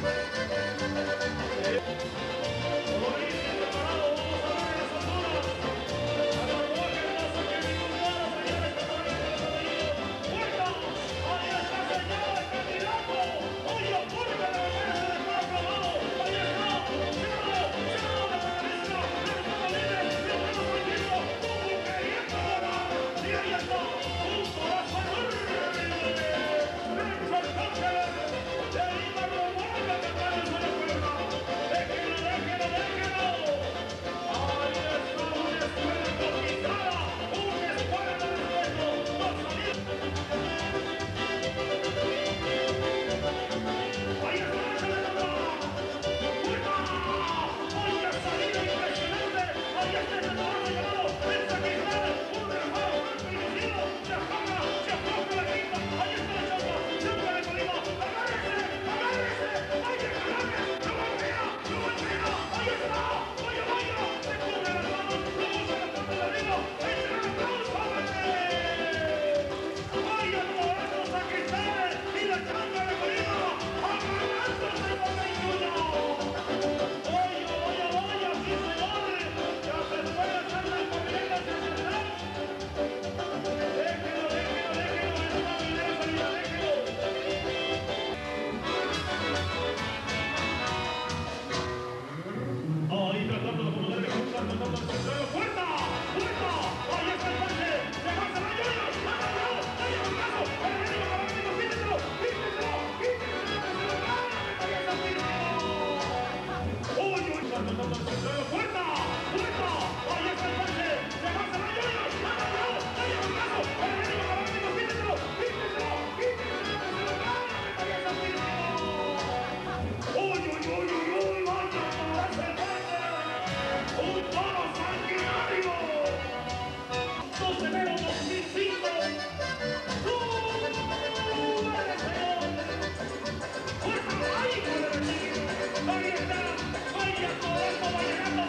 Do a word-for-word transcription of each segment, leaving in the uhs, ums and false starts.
Ahí está, vaya todo esto, vaya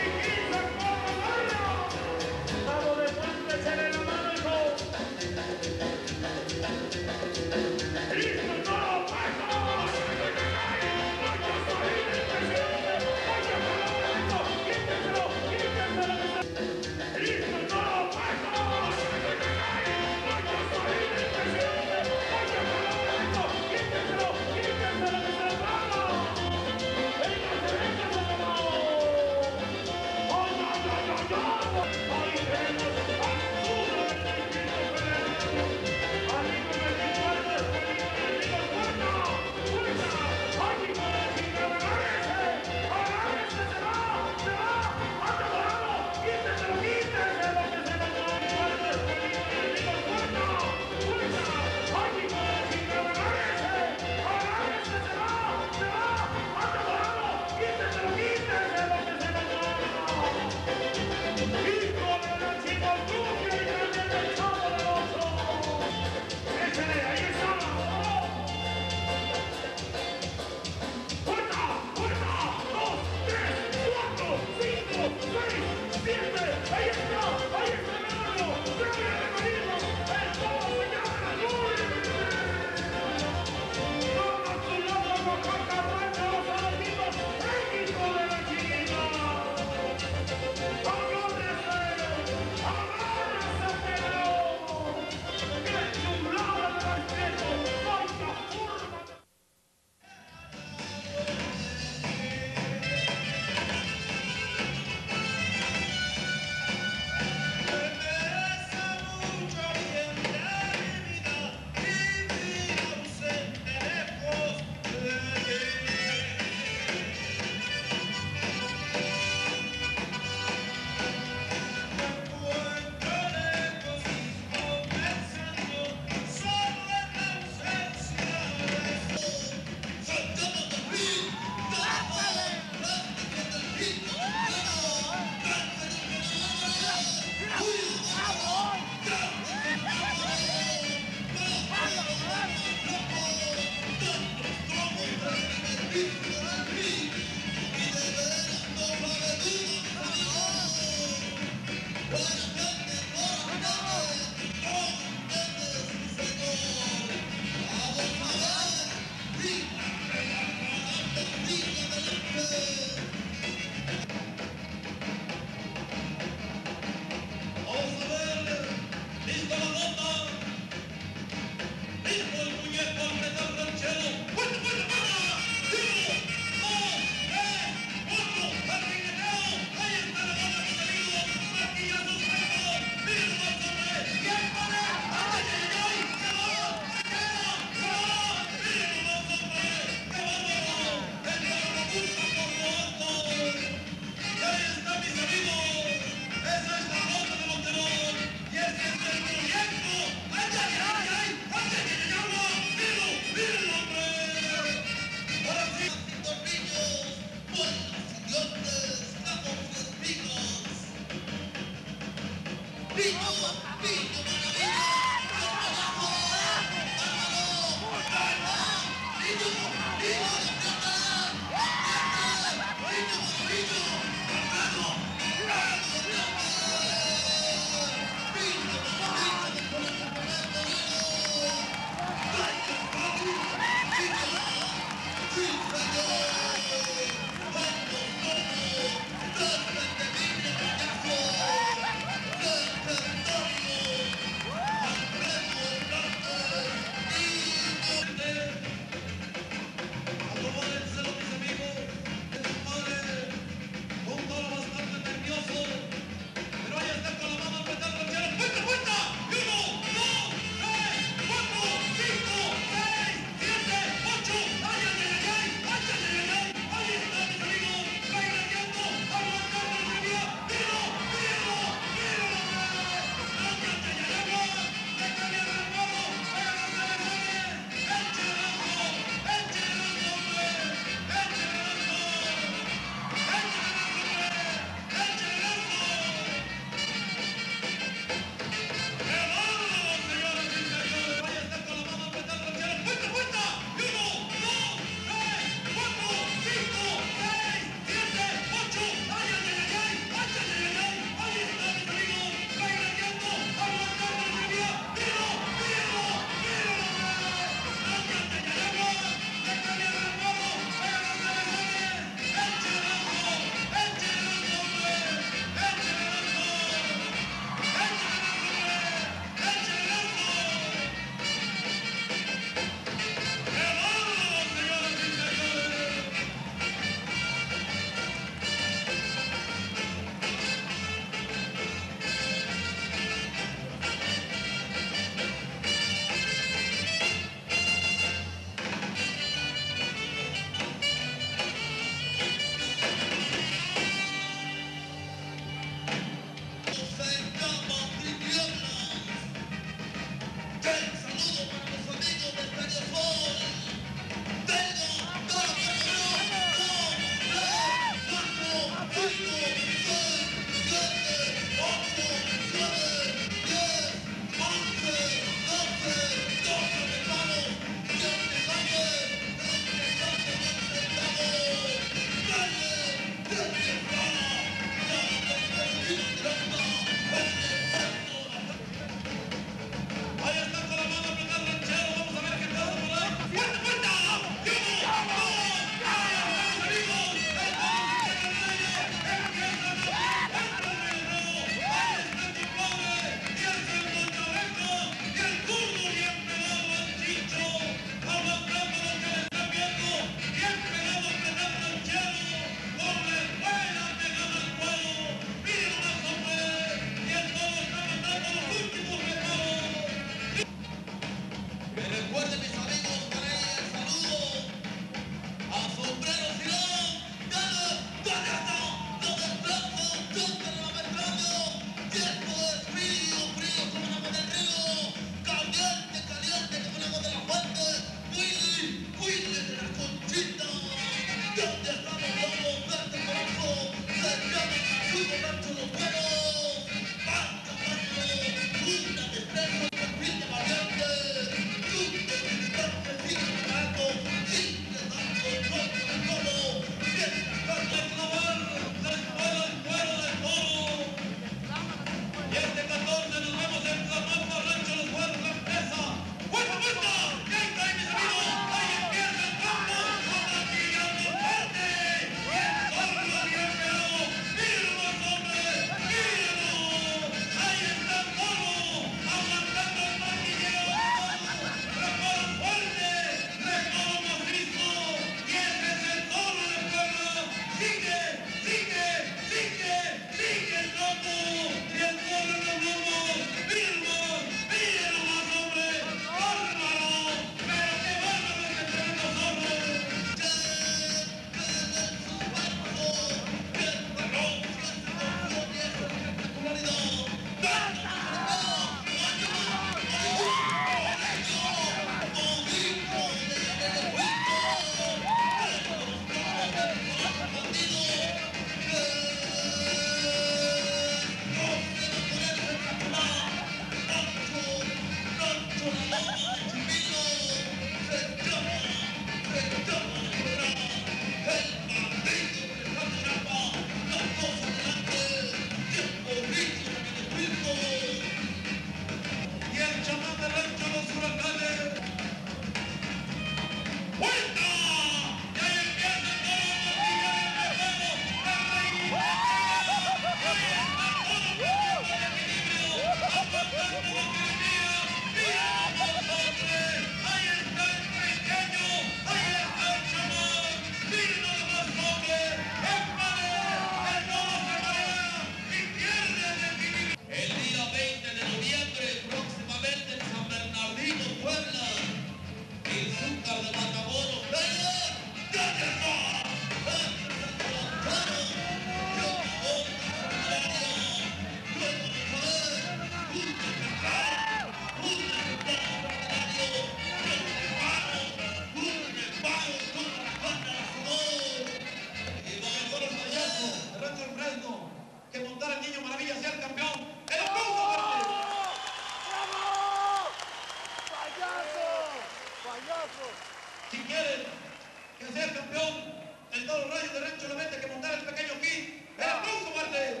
Si quieren que sea el campeón, el Toro Rayo de Rancho solamente que montar el pequeño Kid. ¡El aplauso, fuerte!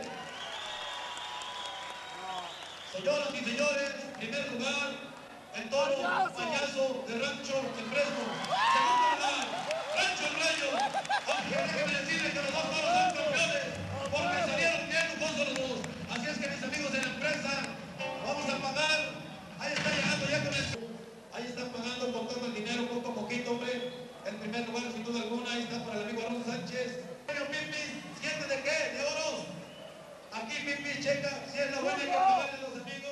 Señoras y señores, en primer lugar, el Toro Payaso de Rancho El Fresno. Segundo lugar, Rancho El Rayo. Aunque déjenme decirles que los dos toros son campeones, porque salieron bien lujosos los dos. Así es que mis amigos de la empresa, vamos a pagar. Ahí está llegando ya con el... Ahí están pagando con todo el dinero, poco a poquito, hombre. En primer lugar, sin duda alguna, ahí está para el amigo Alonso Sánchez. Bueno, Pipi, ¿siente de qué? ¿De oros? Aquí, Pipi, checa si es la buena que pagarle los amigos.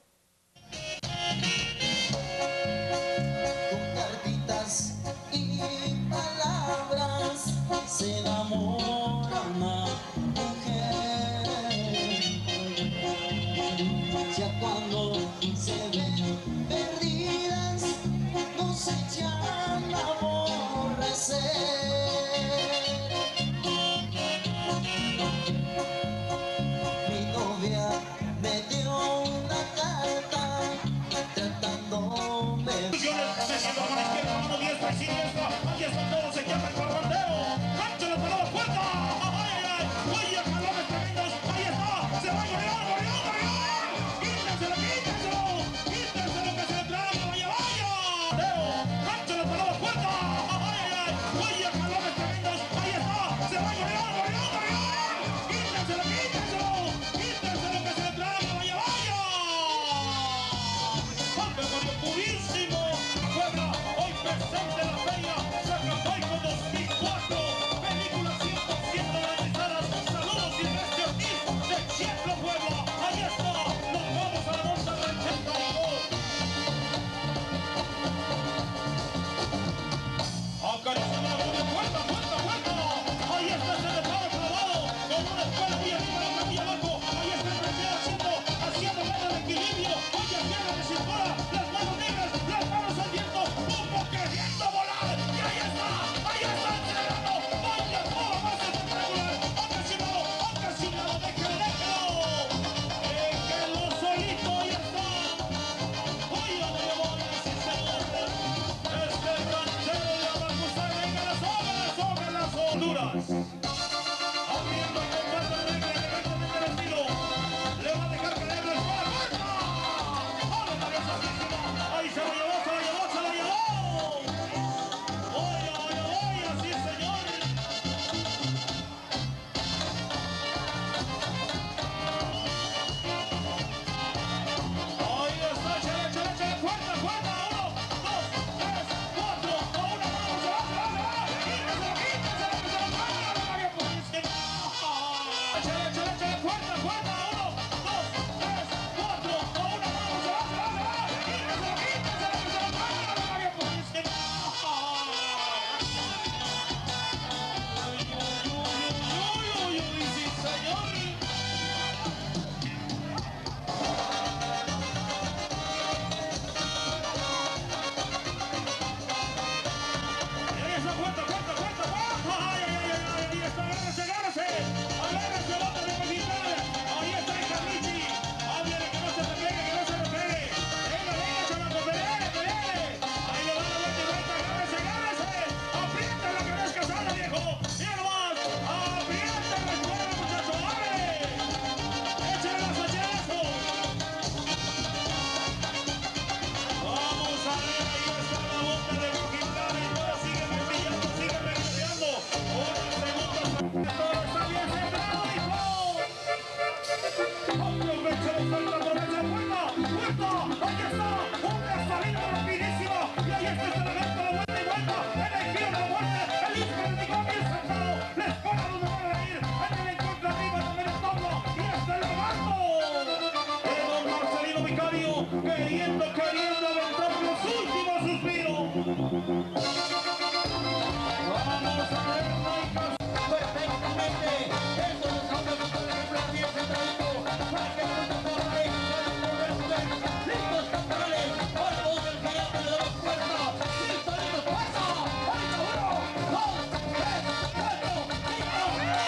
Con cartitas y palabras se enamora una mujer. queriendo, queriendo aventar los últimos suspiros. Vamos a ver, Maicas. Perfectamente. Esto es un cambio total, ejemplo, aquí es centradito. Para que no te corre, listos campeones. Ahora vamos del gigante, le damos fuerza. Listo, listo, pasa. Ahorita uno, dos, tres, cuatro, cinco.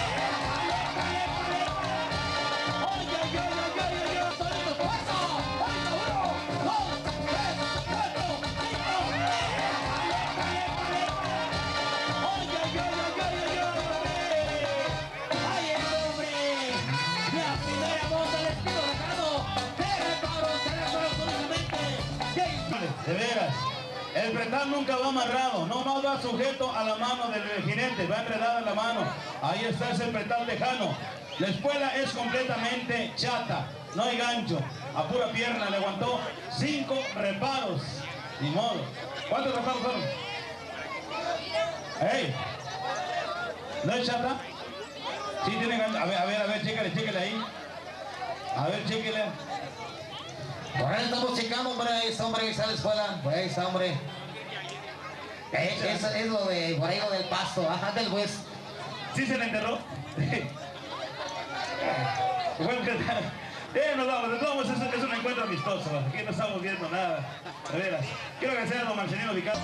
Ay, ay, ay, ay, ay, ay, ay. Listo, pasa. Ahorita uno, dos, tres, cuatro, cinco. De veras, el pretal nunca va amarrado, no más va sujeto a la mano del jinete, va enredada en la mano. Ahí está ese pretal tejano. La espuela es completamente chata, no hay gancho, a pura pierna le aguantó cinco reparos, ni modo. ¿Cuántos reparos fueron? ¡Ey! ¿No es chata? Sí tiene gancho. A ver, a ver, a ver, chécale, chécale ahí. A ver, chéquele. Por ahí estamos checando, hombre, ahí está, hombre, ahí está la escuela, ahí está, hombre. Eh, eso es lo de, por ahí lo del pasto, ajá, del juez. ¿Sí se le enterró? Bueno, eh, nos vamos, nos vamos, es, es un encuentro amistoso, aquí no estamos viendo nada, de veras. Quiero agradecer a don Marcelino Vicar.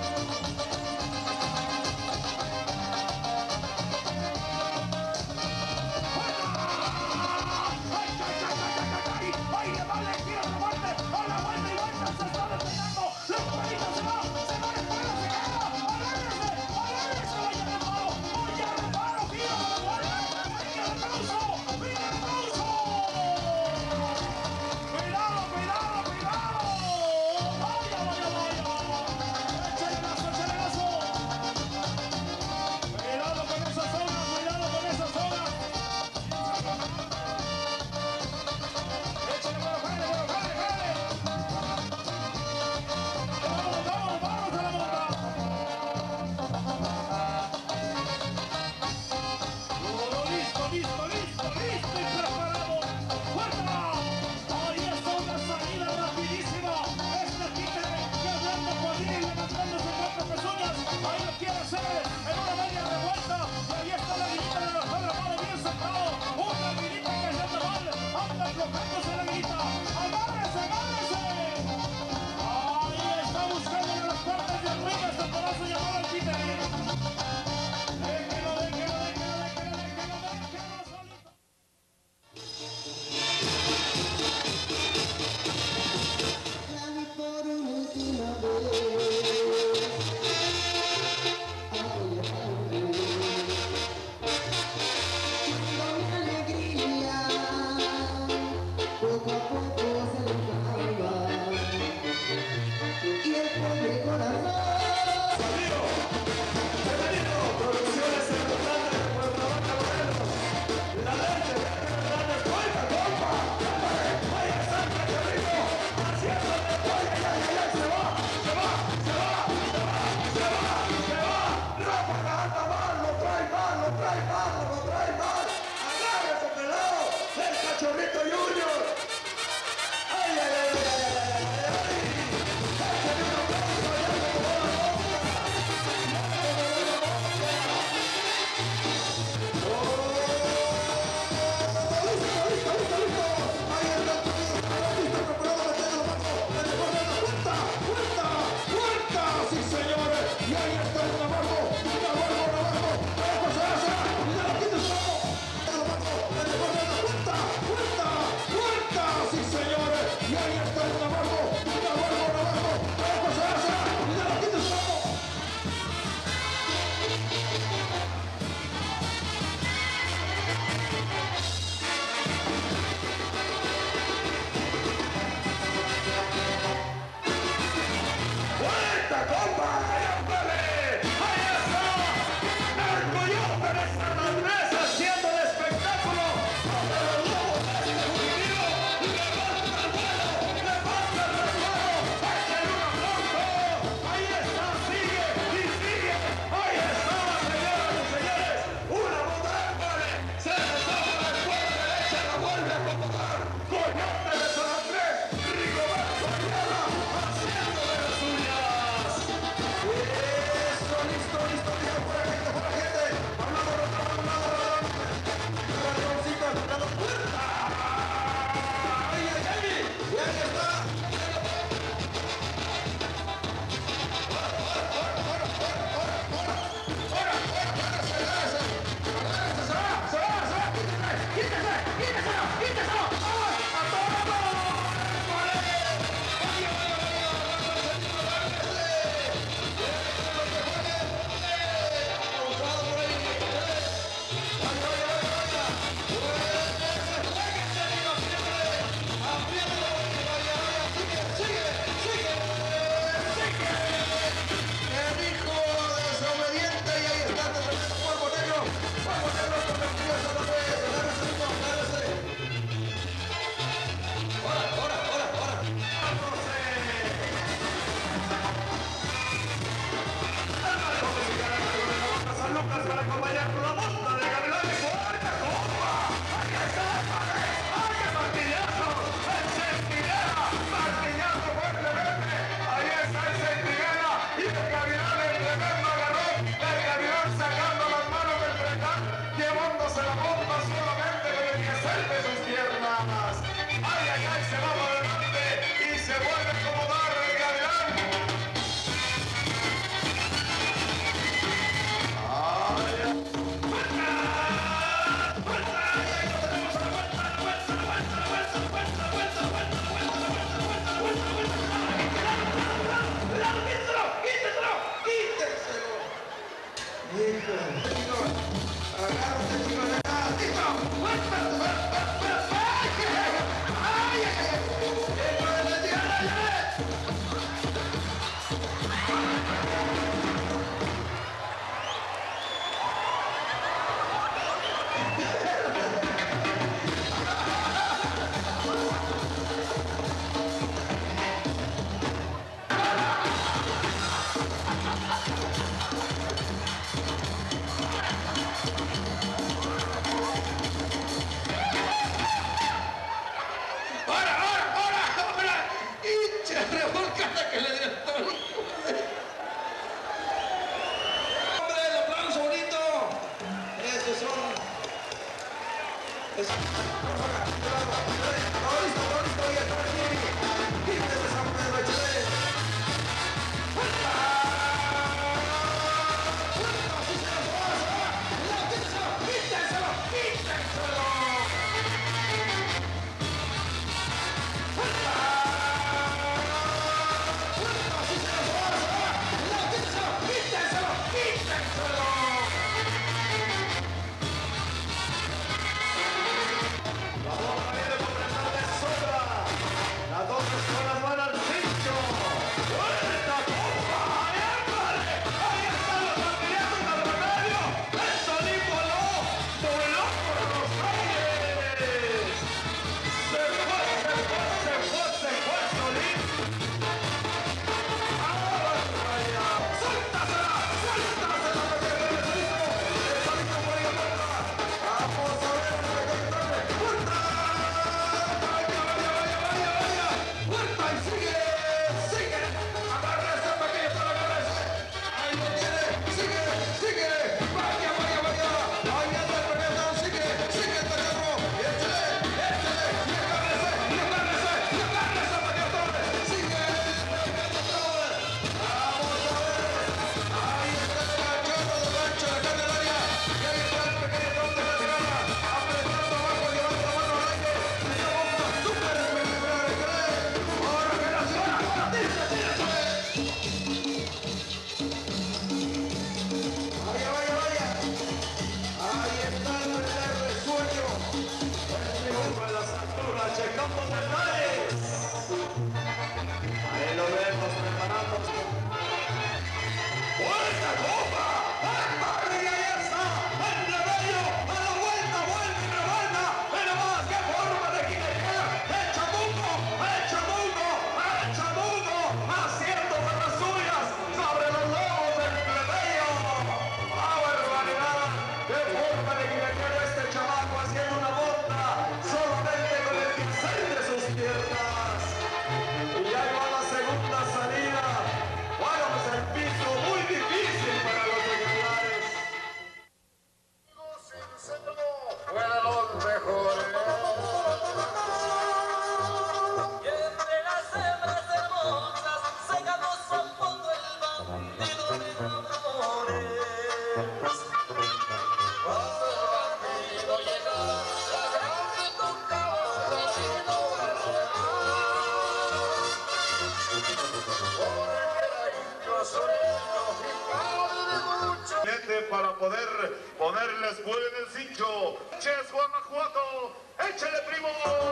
Para poder ponerles fuego en el cincho. Ches Guanajuato, échale primo.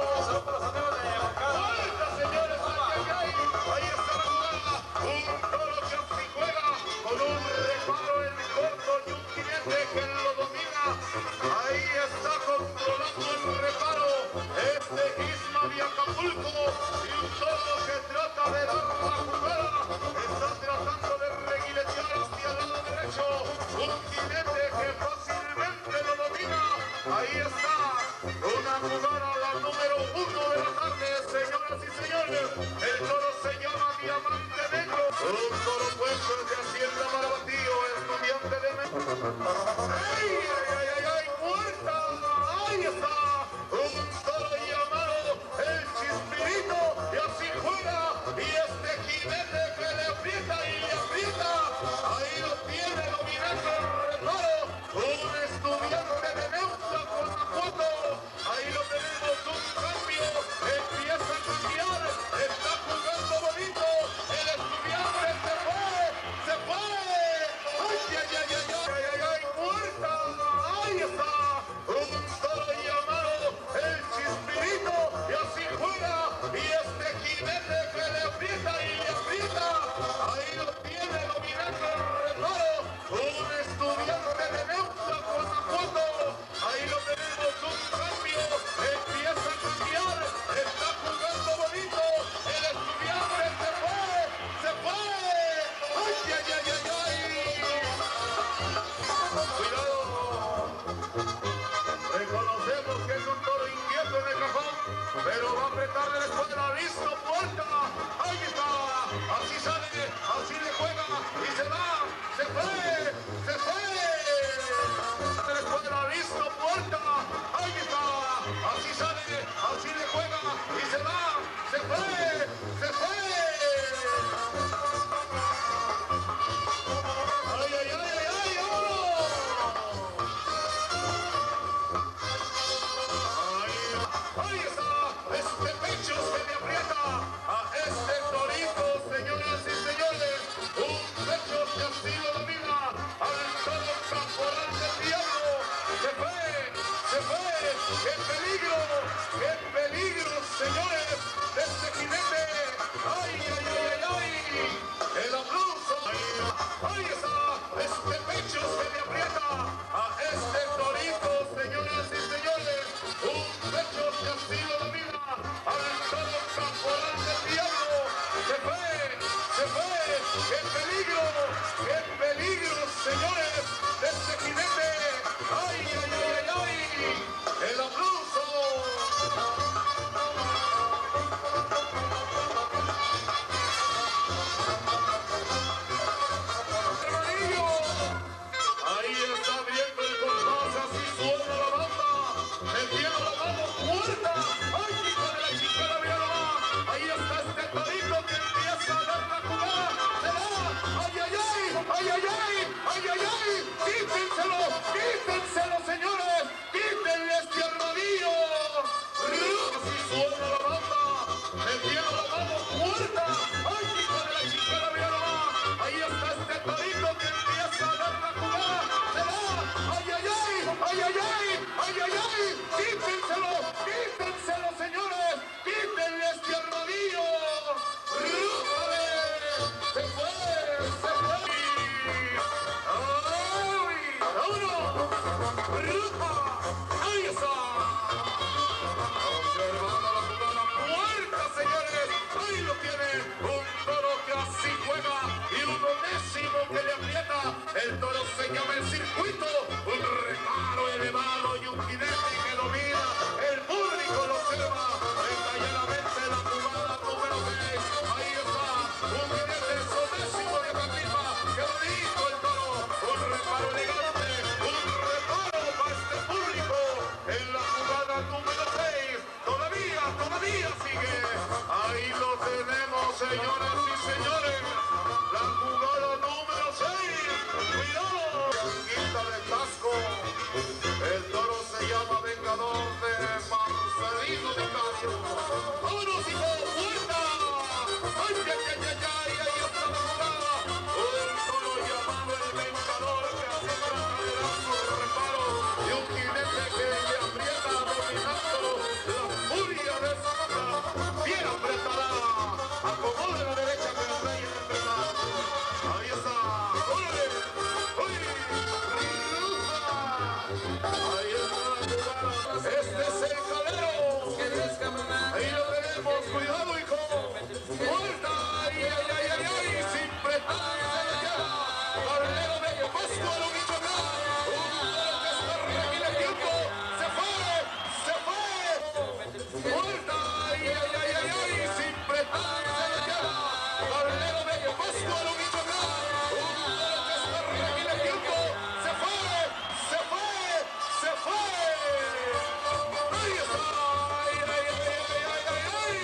¡Vuelta, señores! Ahí está la jugada. Un toro que así juega con un reparo en corto y un jinete que lo domina. Ahí está controlando el reparo. Este Isma de Acapulco y un toro que trata de dar la jugada. Está tratando de reguiletear hacia el lado derecho. Un jinete que fácilmente lo domina. Ahí está. Una jugada, la número uno de la tarde, señoras y señores. El toro se llama Diamante Negro. Un toro puesto de Hacienda Marabatío, estudiante de México. ¡Ay, ay, ay, ay! ¡Muerta! ¡Ahí está! Un toro llamado el Chispirito. Y así juega. Y este jinete que le aprieta y le aprieta. Ahí lo tiene dominando el reparo. Un estudiante de Neusta, Guanajuato. Ahí lo tenemos, un cambio. Empieza a cambiar. Está jugando bonito. El estudiante se fue. Se fue. ¡Ay, ay, ay, ay, ay, ay, ay! ¡Muerta! ¡Ahí está! Un Ahí está. Observando la jugada muerta, señores. Ahí lo tiene. Un toro que así juega y un décimo que le aprieta. El toro se llama el circuito. Un reparo elevado y un jinete que domina. El público lo observa. Detalladamente la jugada número seis. Ahí está. Un jinete décimo de Capipa. Que bonito el toro. Un reparo elegante. Un reparo para este público. En la jugada número seis. Todavía, todavía sigue. Ahí lo tenemos, señoras y señores. La jugada número seis. Cuidado. Quinta de casco. El toro se llama Vengador de Marcelino de Cario. ¡Vámonos, hijo! ¡Puerta! ¡Ay, ay, ay, ay, ay! Ahí está la jugada. Un toro llamado el Vengador que hace tratar su reparo. Y un jinete que le aprieta dominando la furia de esa boca. Bien apretada. Acomoda la derecha que el rey es apretada. Ahí está. ¡Órale! ¡Uy! Ahí está la jugada. Este es el calero. Ahí lo tenemos. Cuidado, hijo. Vuelta. Ay, ay, ay, ay, ay. Sin prestarse la llave. Carnero de Pascua lo bicho acá. Un toro que está requiere tiempo. Se fue. Se fue. Vuelta. Ay, ay, ay, ay, ay. Sin prestarse la llave. Carnero de Pascua lo bicho acá. Un toro que está requiere tiempo. Se fue. Se fue. Se fue. Ahí está. Ay, ay, ay, ay, ay, ay, ay.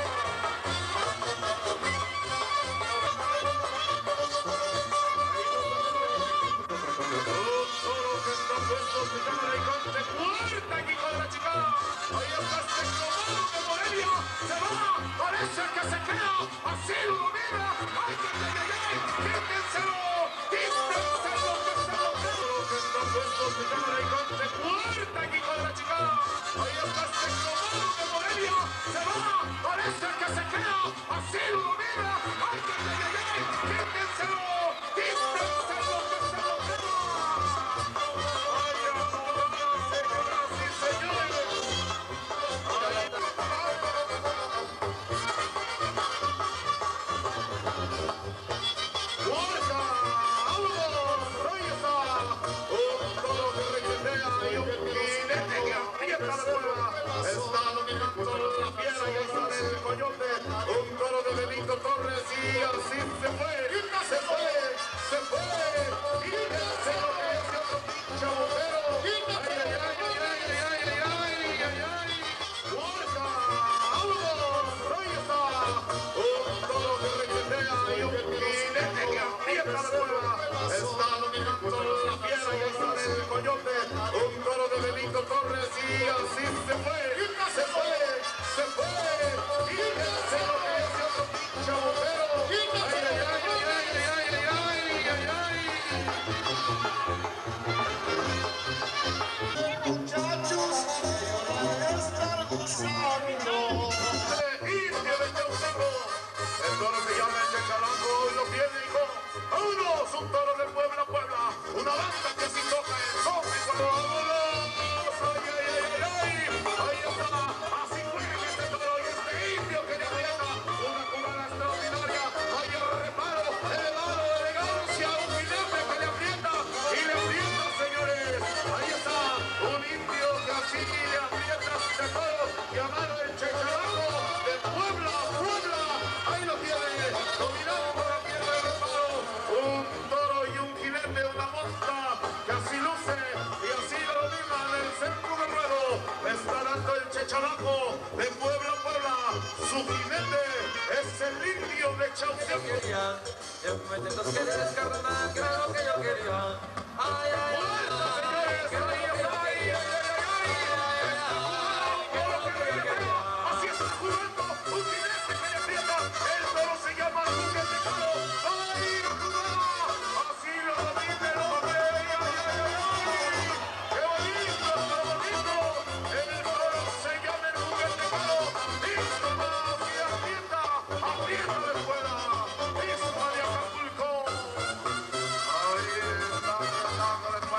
Un toro que está puesto, se llama Laicante. Puerta aquí con la chica. Ahí está este comando de Morelia. Se va. Parece que se queda. Así lo domina. Ay, ay, ay, ay, ay. Quítenselo. Quítenselo que se lo queda. Un toro que está puesto, se llama Laicante. Puerta aquí con la chica. Ahí está este comando de Morelia. Se va. Parece que se queda. Así lo domina. Ay, ay, ay, ay, ay. Quítenselo. Quítenselo que se lo queda. Ay, señoras y señores. ¡Puerta! ¡Vámonos! Ahí está. Un toro que requetea y un jinete que aprieta la cuerda. Está dominando la piedra y está en el coyote. Un toro de Benito Torres y así se fue. Se fue. Se fue. Y se lo hace otro pinche botero. Ay, ay, ay, ay, ay, ay, ay, ay, ay. ¡Puerta! ¡Vámonos! Ahí está. Un toro que requetea y un jinete que aprieta la cuerda. Está dominando la piedra y está en el coyote. Un toro de Benito Torres y así se fue. Se fue. Se fue. Y se lo hace otro pinche botero. Ay, ay, ay, ay, ay, ay, ay, ay, ay. Muchachos, van a estar gozando. Indio de Chauceco. El toro se llama el Chechalaco y lo tiene, hijo. ¡Vámonos! Un toro de Puebla a Puebla. Una banda que si toca el son y cuando vámonos. ¡Ay, ay, ay, ay, ay! Ahí está. Así juega este toro y este indio que le aprieta. Una jugada extraordinaria. Hay el reparo, elevado, elegancia. Un jinete que le aprieta y le aprieta, señores. Ahí está. Un indio que así le aprieta a este toro llamado el Chechalaco de Puebla a Puebla. Ahí lo tiene. Dominado por la pierna de reparo. Un toro y un jinete, una monta que así luce y así lo domina en el centro del ruedo. Está dando el Chechalaco de Puebla a Puebla. Su jinete es el indio de Chauceco. Entonces querías carnal, que era lo que yo quería. Ay, ay, ¡Puerta, señores! ¡Ahí está! ¡Ay, ay, ay, ay! ¡Está jugando todo lo que quería! ¡Así está jugando! ¡Un jinete que le aprieta! ¡El toro se llama Jinete Caro! ¡Ay, jugada! ¡Así lo domina el hombre! ¡Ay, ay, ay, ay! ¡Qué bonito, qué bonito! El toro se llama el Juguete Caro. ¡Listo más! ¡Y aprieta! ¡Aprieta de fuera! ¡Listo de Acapulco! ¡Ahí está!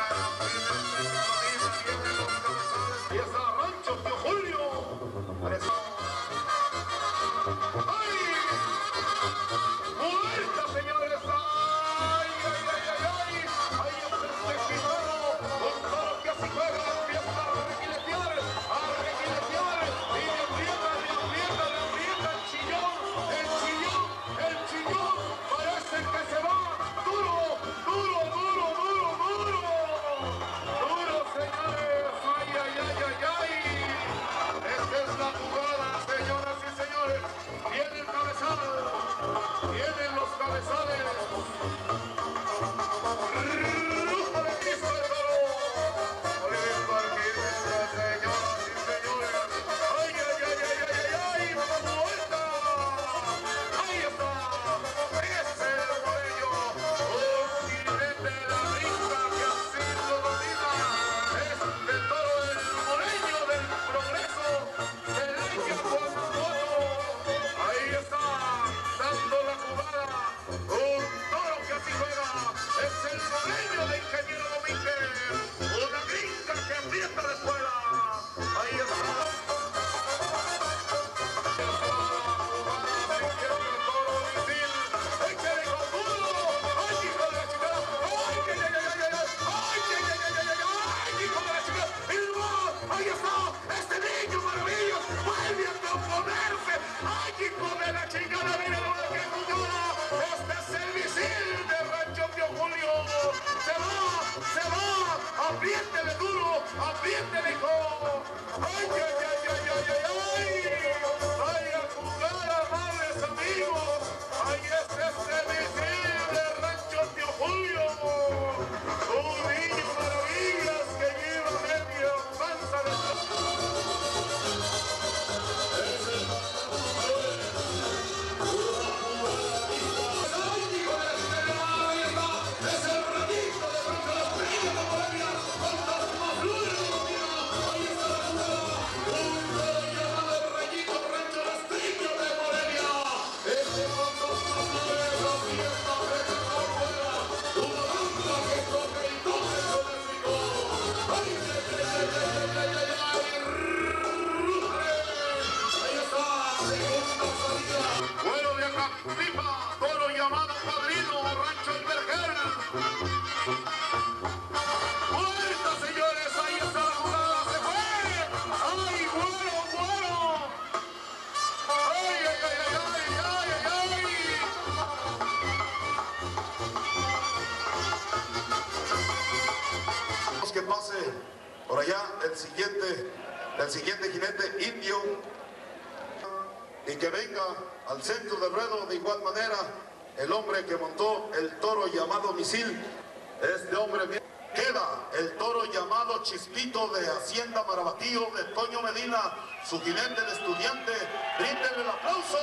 un toro que así juega, es el moreño de Ingeniero Domínguez, una gringa que aprieta la escuela. Ahí está. Ahí está, este niño maravilloso vuelve a componerse. ¡Ay, hijo de la chingada! ¡Mira lo que jugada! Este es el misil de Rancho Tío Julio. ¡Se va! ¡Se va! ¡Apriétele duro! ¡Apriétele, hijo! ¡Ay, ay, ay, ay, ay, ay! ¡Ay! ¡Ay, a jugar, amables amigos! ¡Ay, este es el misil de Rancho Tío Julio! ¡Un niño maravillas que lleva media panza de... Vuelo de Acapulco, toro llamado Padrino, Rancho El Vergel. ¡Vuelta, señores! Ahí está la jugada, se fue. ¡Ay, vuelo, vuelo! ¡Ay, ay, ay, ay, ay, ay, ay! Que pase por allá el siguiente, el siguiente jinete indio y que venga al centro del ruedo de igual manera el hombre que montó el toro llamado Misil. Este hombre bien. Queda el toro llamado Chispito de Hacienda Marabatío de Toño Medina, su jinete el estudiante. Bríndenle el aplauso.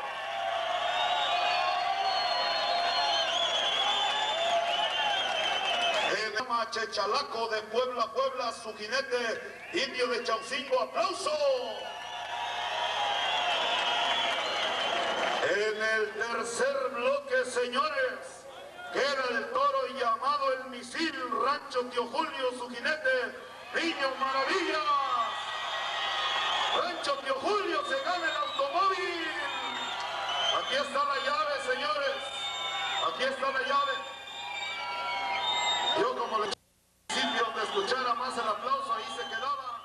Chechalaco de Puebla, Puebla, su jinete indio de Chaucingo, aplauso. En el tercer bloque, señores, queda el toro llamado el Misil, Rancho Tío Julio, su jinete, Niño Maravilla. Rancho Tío Julio se gana el automóvil. Aquí está la llave, señores. Aquí está la llave. Yo como le sitio donde escuchara más el aplauso, ahí se quedaba.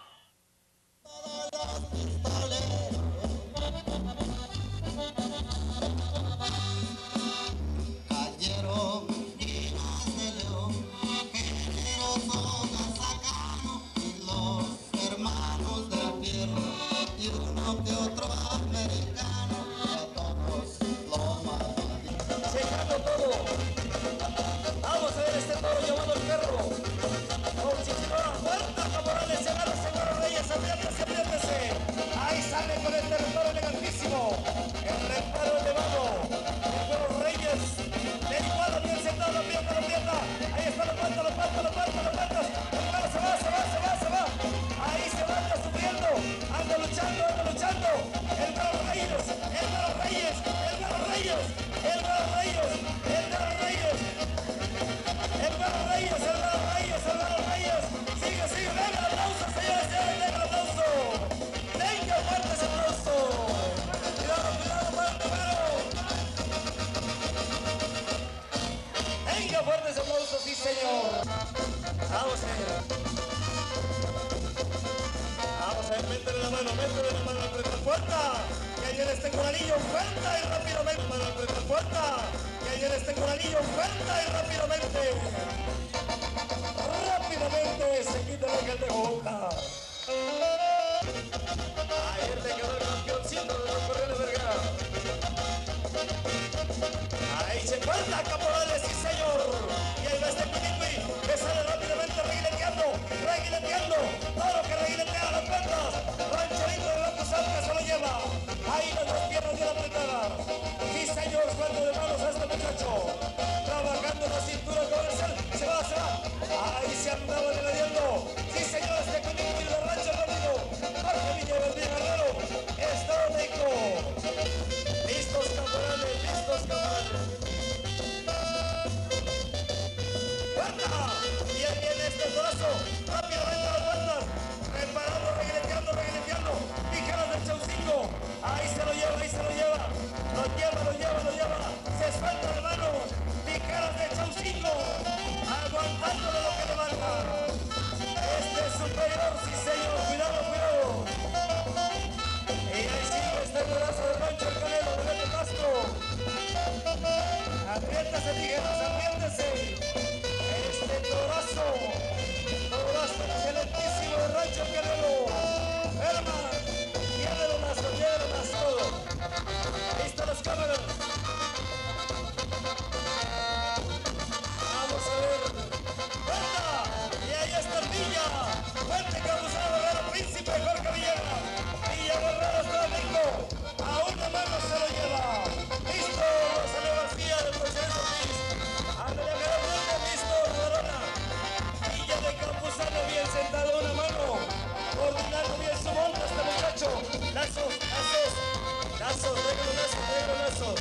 Cayeron hijas de león, que los hojas sacaron, y los hermanos de fierro, y uno que otro americano, a todos los mataron. Checando todo. Vamos a ver este toro llamado el perro. Con Chichimora, fuerza, caporales, se agarra, se agarra, Reyes, apriétese, apriétese. Ahí sale con el territorio elegantísimo. El reparo elevado. El perro Reyes. Derivado, bien sentado, la pierna, la pierna. Ahí está la puerta, la puerta, la puerta, la puerta. El perro se va, se va, se va, se va. Ahí se va, anda sufriendo. Anda luchando, anda luchando. El perro Reyes, el perro Reyes, el perro Reyes, el perro Reyes, el perro Reyes. El perro Reyes, el perro Reyes, el perro Reyes. Sigue, sigue, venga el aplauso, señores, señores, venga el aplauso. Venga fuerte ese aplauso. Cuidado, cuidado, fuerte, pero. Venga fuerte ese aplauso, sí, señor. Vamos a ver. Vamos a ver, métele la mano, métele la mano al frente puerta. Que ayer este coralillo fuerza y rápidamente. Mano al frente puerta. Que ayer este coralillo fuerza y rápidamente. Rápidamente se quita lo que te gusta. Ayer te quedó el campeoncito de los Correos Vergara. Ahí se corta, caporales, sí señor. Y ahí va este Piningui, que sale rápidamente reguileteando, reguileteando. Todo lo que reguiletea las plantas. Rancherito de la Cruzada que se lo lleva. Ahí las dos piernas bien apretadas. Sí señor, sueldo de manos a este muchacho. Trabajando en la cintura comercial. Se va, se va. Ahí se andaba deladiendo. Sí señor, este Piningui de Rancho Perdido. Jorge Viña Verdín Guerrero. Estado México. Listos caporales, listos caporales. superior, sí señor, cuidado, cuidado. Y ahí sigue este brazo de Rancho El Canelo de Beto Castro. Apriéntese, tijeras, apriéntese. Este torazo, torazo excelentísimo de Rancho El Canelo. Herman, tiene los lazos, tiene los lazos. Ahí están las cámaras. Vamos a ver. ¡Cuenta! Y ahí está el Villa. Fuerte Cabuzado Guerrero, Príncipe Jorge Villegas. Villa Guerrero está listo. A una mano se lo lleva. Listo, Rosalía García de Proceso Ortiz. Andrea Guerrero, listo, Rodona. Villa de Campuzano bien sentado, una mano. Coordinando bien su monta este muchacho. Lazos, lazos. Lazos, negro lazos, negro lazos.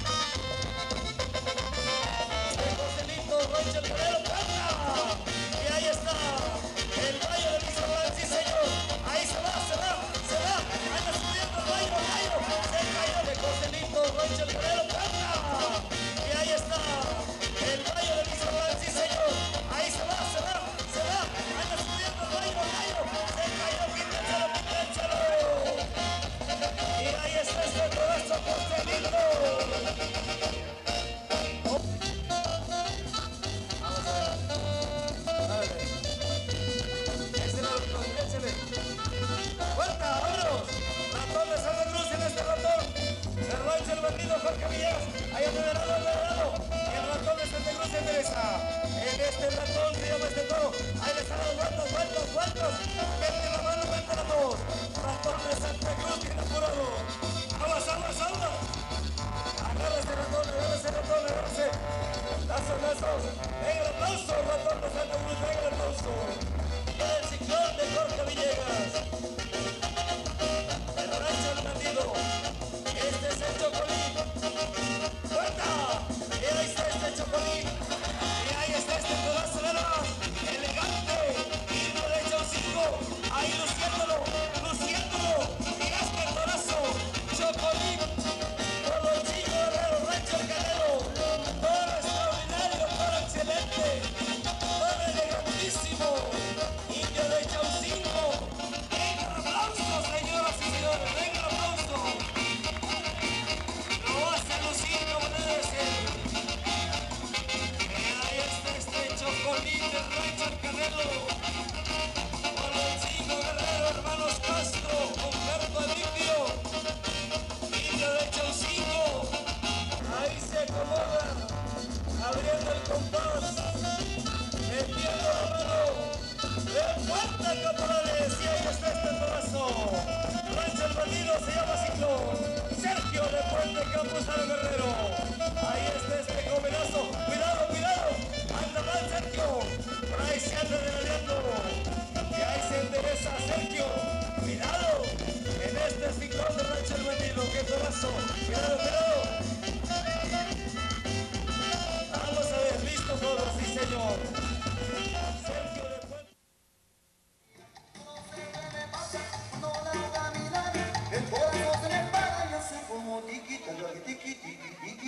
Rancho El Canelo, y ahí está el Valle de Michoacán, sí señor, ahí se va, se va, se va, anda subiendo el Valle, el Valle, se cayó de Joselito, Rancho El Canelo, y ahí está el Valle de Michoacán, sí señor, ahí se va, se va, se va, anda subiendo el Valle, el Valle, se cayó, quítense quítense y ahí está este corazón Joselito. ¡Vuelta! ¡Vámonos! Ratón de Santa Cruz en este ratón. El rancho El Bandido Jorge Villegas. Ahí federado, federado. Y el ratón de Santa Cruz se endereza. En este ratón se llama este toro. Ahí le están los vueltos, vueltos, vueltos. Mete la mano, mete la dos. Ratón de Santa Cruz viene apurado. ¡Aguas, aguas, aguas! Agarra ese ratón, agarra ese ratón, agárrese. Lazos, lazos. Venga el aplauso, ratón de Santa Cruz, venga el aplauso. El ciclón de Jorge Villegas. El rancho El Bandido. Este es el Chocolín. ¡Fuerza! Y ahí está este Chocolín. Y ahí está este pedazo de la elegante. Y derecha un cinco. Ahí luciéndolo, luciéndolo. Y este torazo. Chocolín. Colochillo Guerrero, Rancho El Canelo. Todo extraordinario, todo excelente. Todo elegantísimo. Indio de Chaucinco. Venga el aplauso, señoras y señores. Venga el aplauso. Lo hace lucir como debe ser. Y ahí está este Chocolín del Rancho El Canelo. Colochillo Guerrero, hermanos Castro, Humberto Emilio. Indio de Chaucinco. Ahí se acomoda, abriendo el compás, metiendo la mano. ¡De puerta, caporales! Y ahí está este torazo. Rancho El Bandido se llama Ciclón. Sergio de Puente Campuzano Guerrero. Ahí está este jovenazo. ¡Cuidado, cuidado! ¡Anda mal, Sergio! Por ahí se anda denaleando. Y ahí se endereza Sergio. ¡Cuidado! En este Ciclón de Rancho El Bandido. ¡Qué torazo! ¡Cuidado, cuidado! Vamos a ver, listo todos, sí señor. Sergio de Puente. El corazón se me para y hace como tiqui, taca, tiqui, tiqui, tiqui.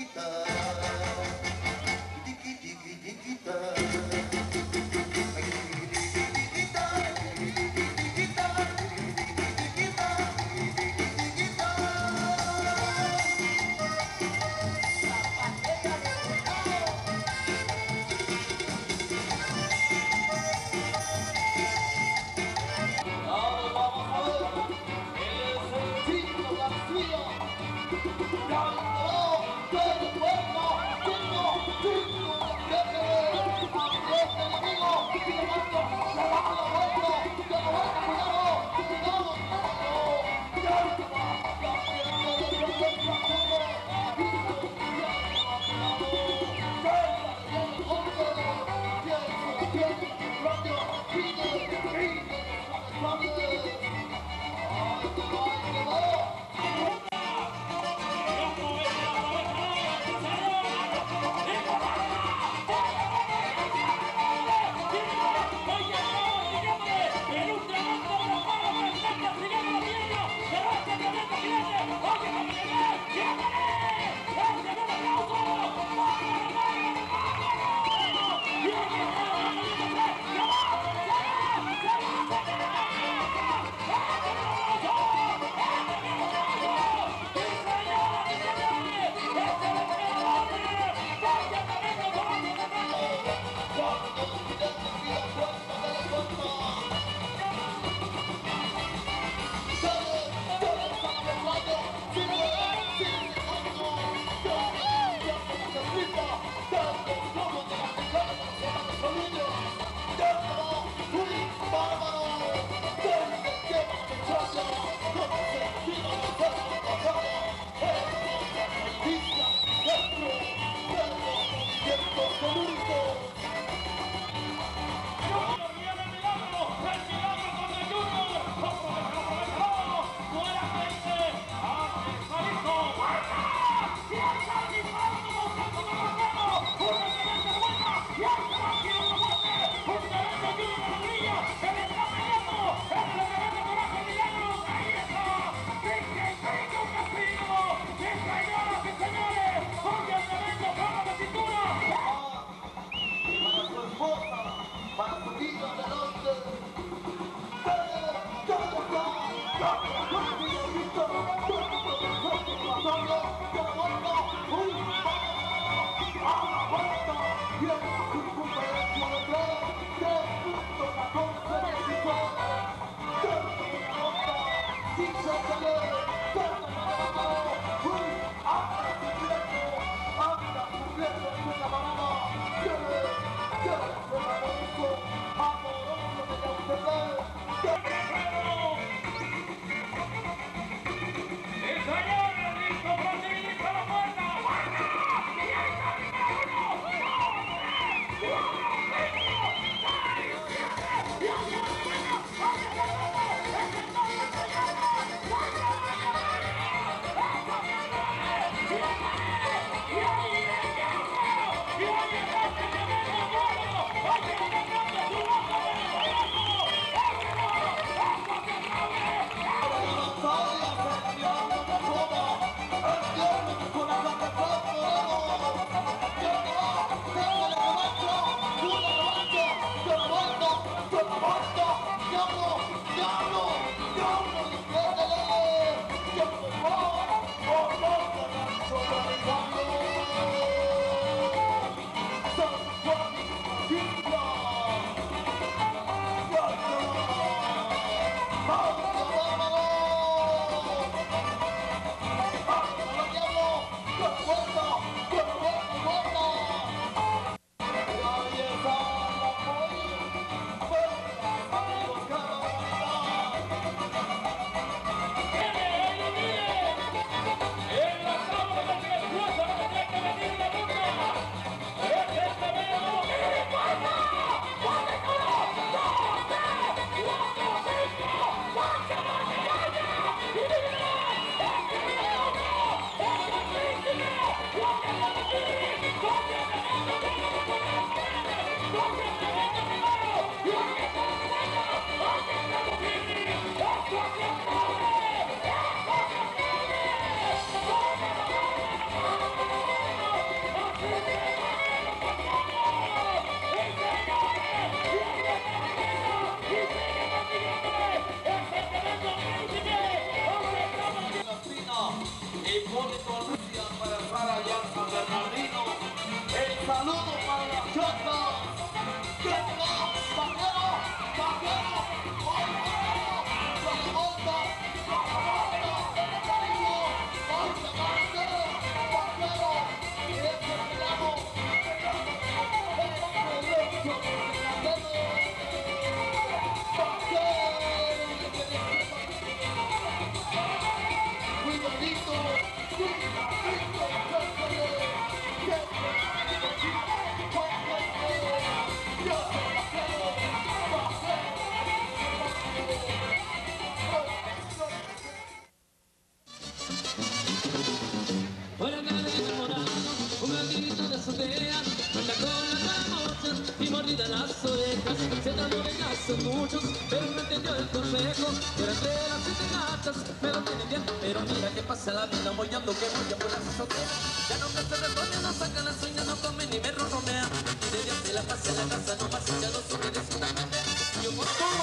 Muchos, pero no entendió el consejo. Pero entre las siete gatas me lo tienen bien. Pero mira que pasa la vida mollando que voy a por las azoteas. Ya no me se responden, no sacan las uñas, no comen ni me ronronean. Y de día se la pasa en la casa, no pasa ya no son eres una mente. Yo por todo.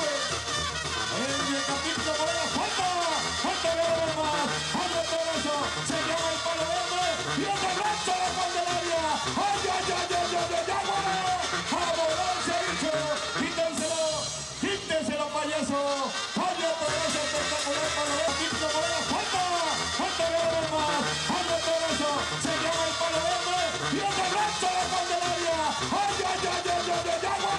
El capítulo por la falta, falta de Verma, falta todo eso, se llama el palo verde y el de Rancho de Candelaria. ¡Ay, ay, ay, ay, ay, ay, ay, ay! ¡A volar se ha dicho! ¡Quítenselo! ¡Quítenselo, payaso! ¡Ay, todo eso espectacular palo verde! ¡Capítulo por la falta, falta de Verma, falta todo eso, se llama el palo verde y el de Rancho de Candelaria. ¡Ay, ay, ay, ay, ay, ay, ay!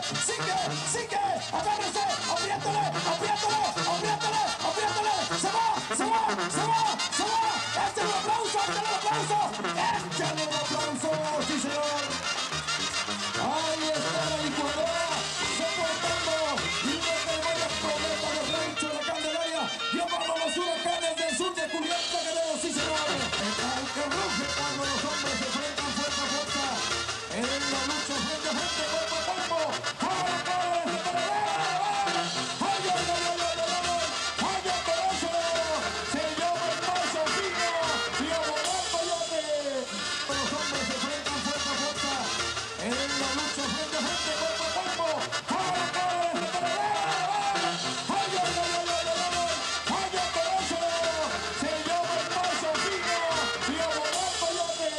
sigue, sigue, agárrese, apriétale, apriétale, apriétale, apriétale, se va, se va, se va, se va, échale un aplauso, échale un aplauso, échale un aplauso, sí señor. Ahí está la licuadora, soportando, y no te vayas problema de rancho la Candelaria, llevando los huracanes del sur de Julieta Guerrero, sí señor. El que ruge cuando los hombres se enfrentan fuerza a fuerza, en la lucha frente a frente, cuerpo a cuerpo, ¡ahora cara de gente de ¡ay, ay, ay, ay, ay, ay! ¡Ay, ay, por eso! Se llama el paso fino y a volar coyote. Los hombres se enfrentan fuerza a fuerza, en la lucha frente a frente, cuerpo a cuerpo, ¡ahora cara de gente de ¡ay, ay, ay, ay, ay, ay! ¡Ay, ay, por eso! Se llama el paso fino y a volar coyote.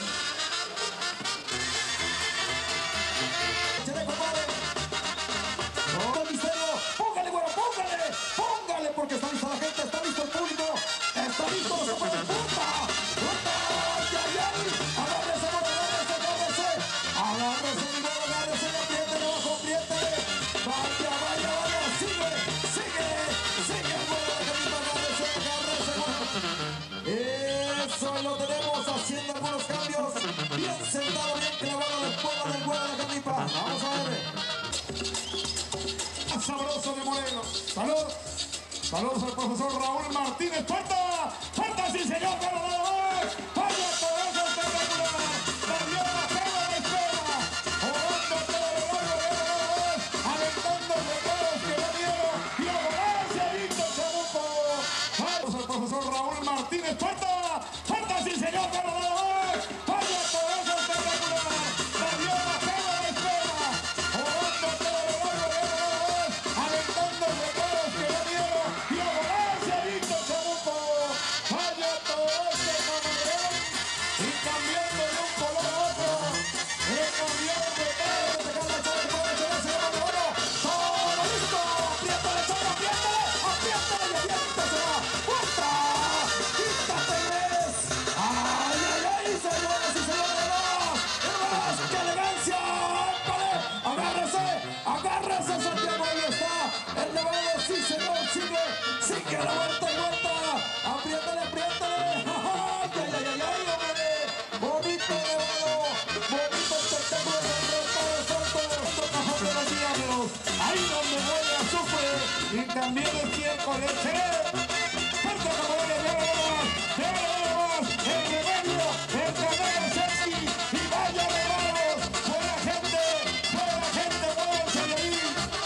Échale, compadre. No, misterio. Póngale, güero, póngale. Póngale, porque está lista la gente, está listo el público. Está listo los compadres. ¡Punta! ¡Punta! ¡Ay, ay, ay! Agárrese, güero, agárrese, agárrese. Agárrese, mi güero, agárrese. Apriétele abajo, apriétele. Vaya, vaya, vaya. Sigue, sigue, sigue, güero. Agárrese, agárrese, güero. Eso lo tenemos haciendo algunos cambios. Bien sentado, bien clavado de espalda del güero de Canipa. Vamos a ver. Sabroso de Moreno. Salud. Saludos al profesor Raúl Martínez. ¡Puerta! ¡Puerta, sí señor! ¡Pero nada más! ¡Vaya todo eso espectacular! ¡También la pega de espera! ¡Jugando todo lo largo de nada más! ¡Aventando reparos que no dieron! ¡Y a volar se ha visto Chamuco! Saludos al profesor Raúl Martínez. ¡Puerta! ¡Puerta, sí señor! ¡Pero nada más! ¡Vaya todo eso espectacular! ¡También la pega de espera! ¡Jugando todo lo largo de nada más! ¡Aventando reparos que no dieron! ¡Y a volar se ha visto Chamuco! ¡Vaya todo este mamadrón! Y cambiando de un color a otro, le cambiaron de cara, de sacar la chava que puede echar ese llama de oro. ¡Todo listo! ¡Apriétale, chava, apriétale! ¡Apriétale! ¡Y avienta, se va! ¡Puerta! ¡Quítate, Inés! ¡Ay, ay, ay! ¡Señoras y señores! ¡Hermanos! ¡Qué elegancia! ¡Épale! ¡Agárrese! ¡Agárrese, Santiago! ¡Ahí está! ¡El nevado! ¡Sí, señor! ¡Sigue! ¡Sigue la vuelta, vuelta! ¡Apriétale, apriétale! ¡Ay, ay, ay, ay, ay, hombre! ¡Bonito nevado! ¡Bonito espectáculo de Reparo de Santos! ¡Otro cajón de los diablos! ¡Ahí donde huele a azufre! ¡Y también es miércoles! ¡Fuerte, caballeros! ¡Ya veremos! ¡Ya veremos! ¡El remedio! ¡El canal sexy! ¡Y vaya regalos! ¡Buena gente! ¡Buena gente! ¡Váyanse de ahí!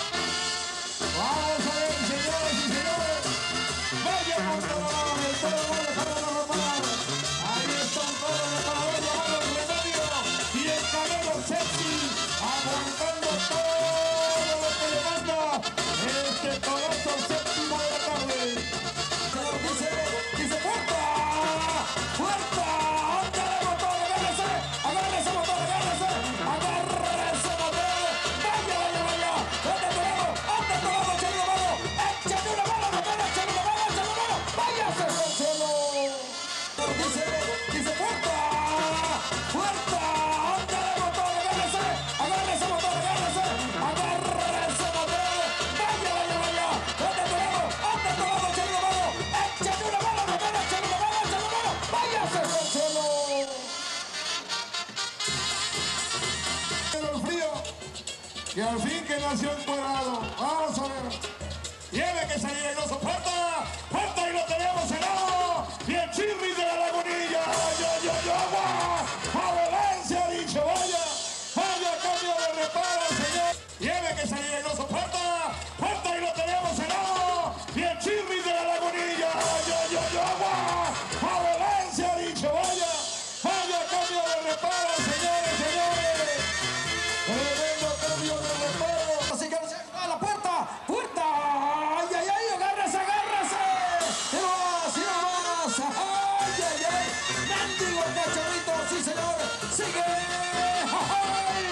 Vamos a ver, señoras y señores. Vaya por todo el todo vuelve a dejar de reparar. Ahí están todos los reparadores llamados Remedio y el Canelo Sexy aguantando todo lo que le manda este coloso séptimo de la tarde. Señor, dice, dice puerta, puerta, ándale motor, agárrese, agárrese motor, agárrese, agárrese motor, vaya, vaya, vaya, anda pegado, anda pegado, échale una mano, échale una mano, motor, échale una mano, échale una mano, váyase con solo. Dice, dice puerta, puerta, ándale motor, agárrese, agárrese motor, agárrese, agárrese motor, vaya, vaya, vaya, anda pegado, anda pegado, échale una mano, échale una mano, motor, échale una mano, échale una mano, váyase con solo. El frío, y al fin que nació encuadrado. Vamos a ver. Tiene que salir el oso. ¡Puerta! ¡Puerta! Y lo tenemos helado. Y el chirris de la lagunilla. ¡Ay, ay, ay, agua! ¡A Valencia, ha dicho! ¡Vaya! ¡Vaya cambio de reparo, señor! Tiene que salir el oso. ¡Puerta! ¡Puerta! Y lo tenemos helado. Y el chirris de la lagunilla. ¡Ay, ay, ay, agua! ¡A Valencia, ha dicho! ¡Vaya! ¡Vaya cambio de reparo, señores, señores! ¡Tremendo cambio de reparo! Así que a la puerta, puerta, ay, ay, ay, agárrese, agárrese, y más, y más, ay, ay, ay, mendigo cachorrito, sí señor, sigue, ay.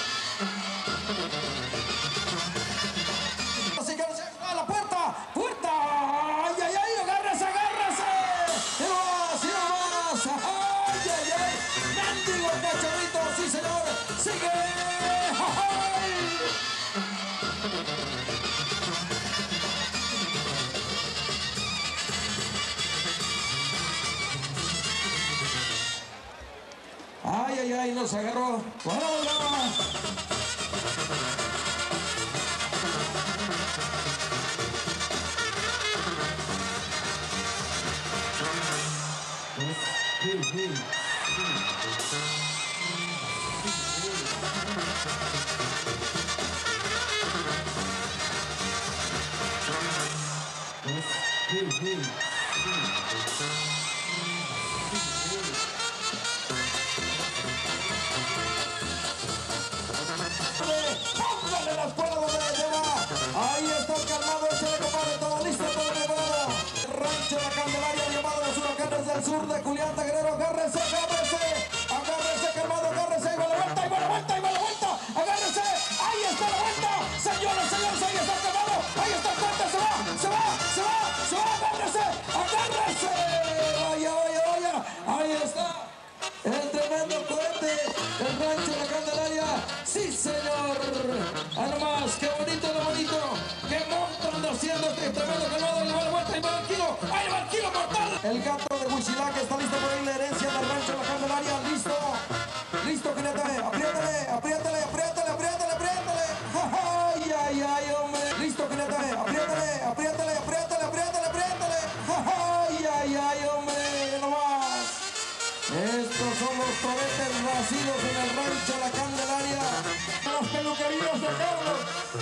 Así que a la puerta, puerta, ay, ay, ay, agárrese, agárrese, y más, y más, ay, ay, ay, mendigo cachorrito, sí señor, sigue, ay. ay, nos agarró. Bueno, póngale la escuela donde la lleva. Ahí está el calmado, échale compadre, todo listo, todo preparado. Rancho La Candelaria, llamado a los huracanes del sur de Julián Guerrero. Agárrese, agárrese, agárrese, calmado, agárrese. Y va la vuelta, y va la vuelta, y va la vuelta. Agárrese, ahí está la vuelta. Señores, señores, ahí está el calmado. Ahí está el puente, se va, se va, se va, se va, agárrese, agárrese. Vaya, vaya, vaya, ahí está. El tremendo cohete del Rancho La Candelaria. Sí, señor. Ah, nomás, qué bonito, lo bonito. Qué monto anda haciendo este tremendo calmado. Le va la vuelta y va el kilo. ¡Ahí va el kilo mortal! El gato de Huichilac está listo por ahí, la herencia del Rancho La Candelaria. Listo. Listo, jinete. Apriétale, apriétale, apriétale, apriétale, apriétale. Ay, ay, ay, hombre. Listo, jinete. Apriétale, apriétale, apriétale, apriétale, apriétale. Ay, ay, ay, hombre. Nomás. Estos son los toretes nacidos en el Rancho La Candelaria. Las peluquerías de Carlos.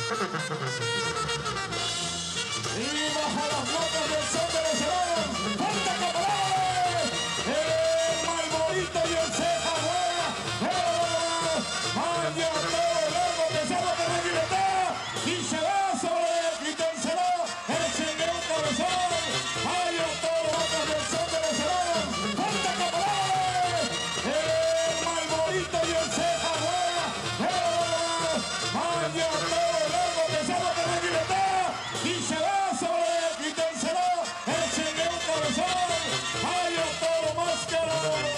Y bajo las notas del son de los helados. ¡Fuerte camaradas! El Malborito y el Ceja Buena. Vaya todo largo pesado de Reguiletea. Y se va sobre el quitárselo. El señor Cabezón. Vaya todo notas del son de los helados. ¡Fuerte camaradas! El Malborito y el Ceja Buena. Vaya todo largo pesado de Reguiletea. Y se va sobre el quitárselo. El señor Cabezón. Vaya todo máscara.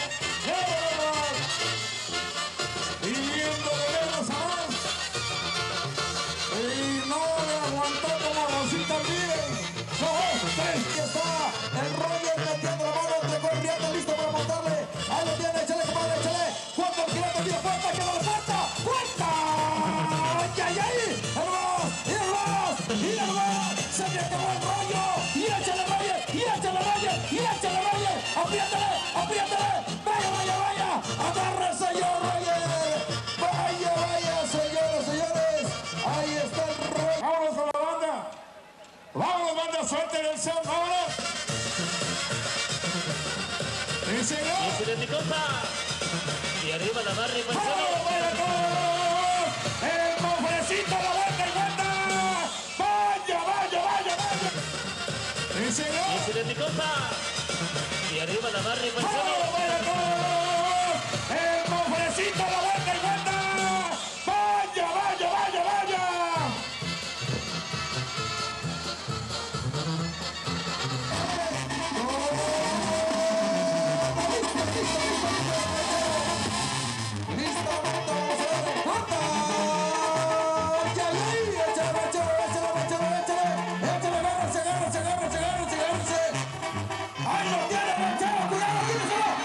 Y viendo de menos a más. Y no le aguantó como Rosita bien. Dos, tres, que está el Roger metiendo la mano entre corriendo, listo para montarle. Ahí lo tiene, échale, compadre, échale. Cuando el jinete tira puerta, que no le falta. ¡Puerta! ¡Ay, ay, ay! ¡Hermanos! ¡Y hermanos! ¡Y hermanos! ¡Se me acabó el rollo! ¡Y échale, Roger! ¡Y échale, Roger! ¡Y échale, Roger! ¡Apriétale! ¡Apriétale! ¡Vaya, vaya, vaya! ¡Agárrese yo, Roger! ¡Vaya, vaya, señores, señores! Ahí está el Roger. ¡Vámonos con la banda! ¡Vámonos, banda! ¡Suelten el son! ¡Vámonos! ¡Sí, señor! Y se le picosa. Y arriba la barra y ¡Vamos, vaya, todos! ¡El cofrecito, la vuelta y vuelta! ¡Vaya, vaya, vaya, vaya! ¡Sí, señor! Y se le picosa. Y arriba la barra y ¡Vamos, vaya, todos! ¡El cofrecito, la vuelta y vuelta! ¡Vaya, vaya, vaya, vaya! ¡Listo, vamos a darle cuenta! ¡Ay, ay, ay! ¡Échale, échale, échale, échale, échale! ¡Échale, agárrese, agárrese, agárrese, agárrese, agárrese! ¡Ahí lo tiene, Ranchero! ¡Cuidado, tíraselo!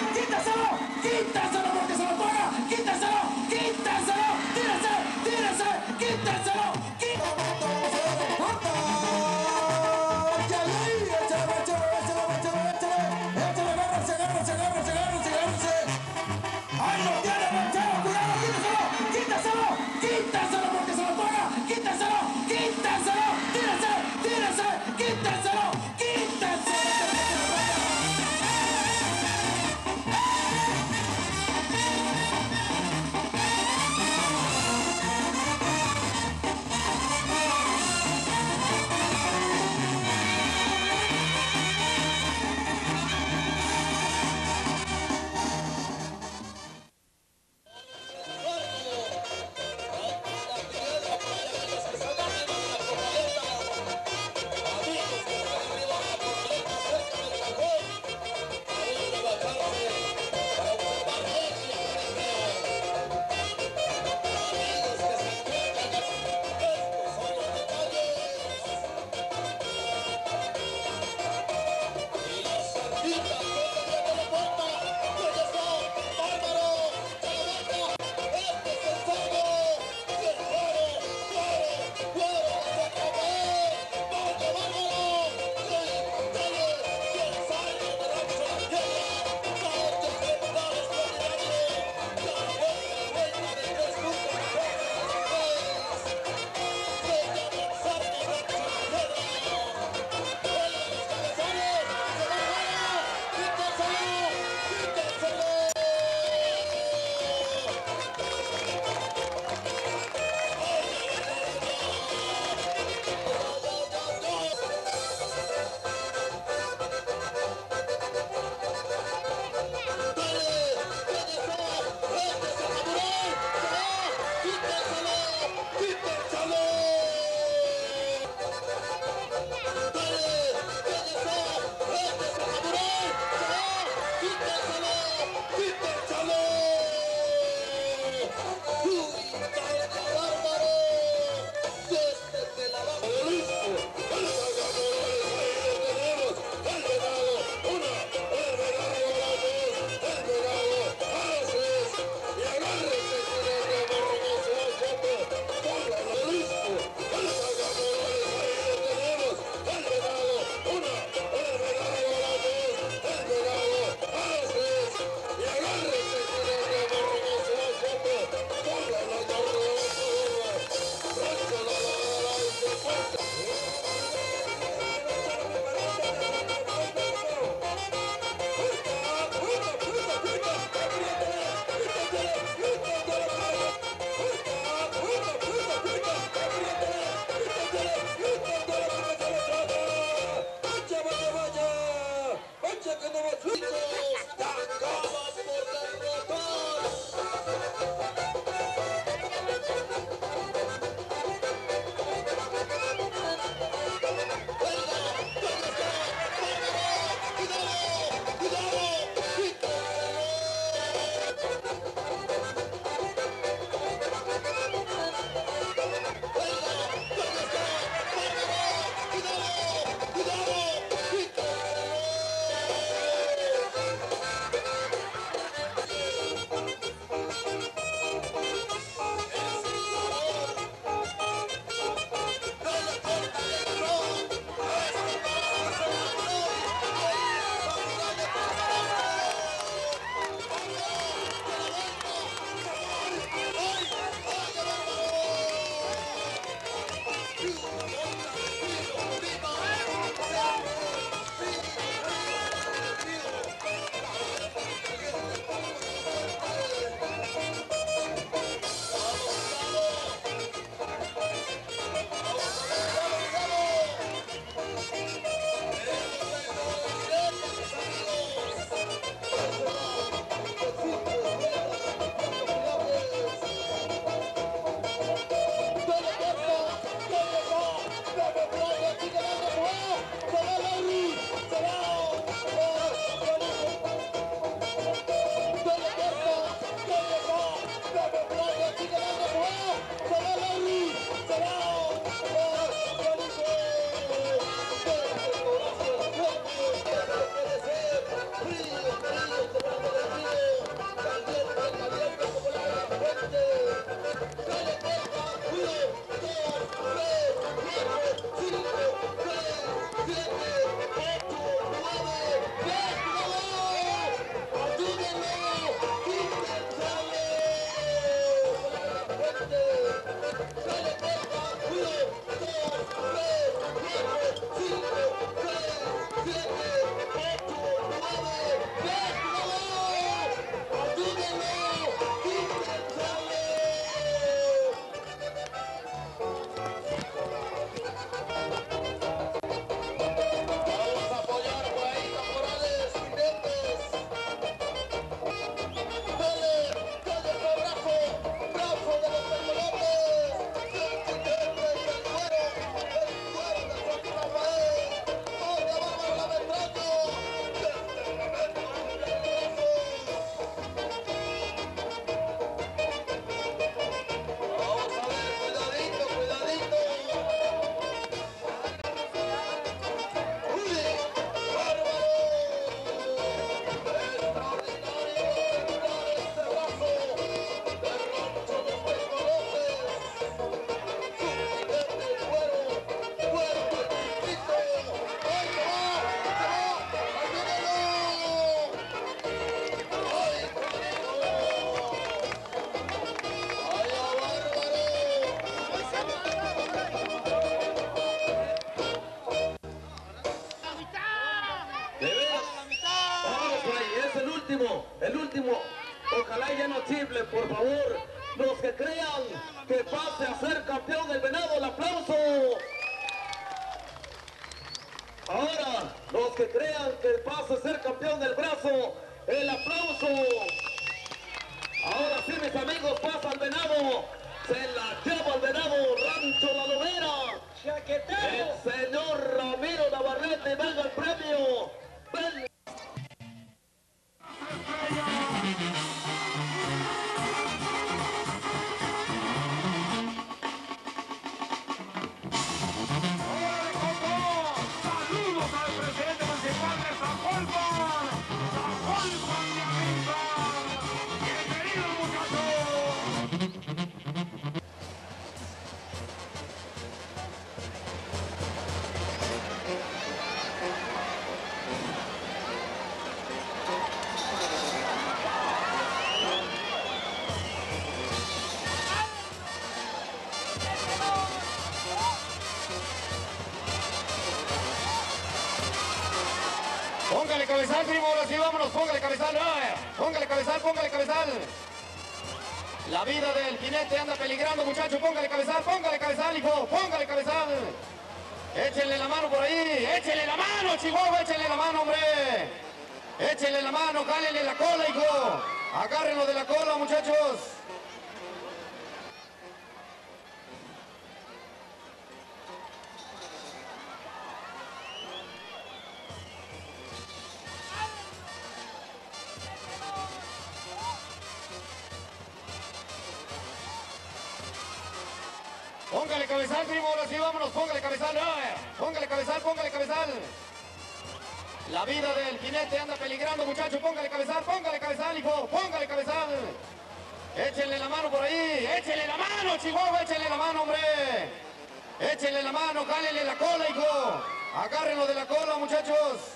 pase a ser campeón el venado, el aplauso. Ahora, los que crean que pase a ser campeón del brazo, el aplauso. Ahora sí, mis amigos, pasa el venado. Se la lleva el venado, Rancho La Lomera. El señor Ramiro Navarrete, venga el premio. Ven. Póngale cabezal, primo, ahora sí, vámonos, póngale cabezal, póngale cabezal, póngale cabezal. La vida del jinete anda peligrando, muchacho, póngale cabezal, póngale cabezal, hijo, póngale cabezal. Échenle la mano por ahí, échenle la mano, Chihuahua, échenle la mano, hombre. Échenle la mano, jálenle la cola, hijo. Agárrenlo de la cola, muchachos. Póngale cabezal, primo, ahora sí, vámonos, póngale cabezal, póngale cabezal, póngale cabezal. La vida del jinete anda peligrando, muchacho, póngale cabezal, póngale cabezal, hijo, póngale cabezal. Échenle la mano por ahí, échenle la mano, Chihuahua, échenle la mano, hombre. Échenle la mano, jálenle la cola, hijo. Agárrenlo de la cola, muchachos.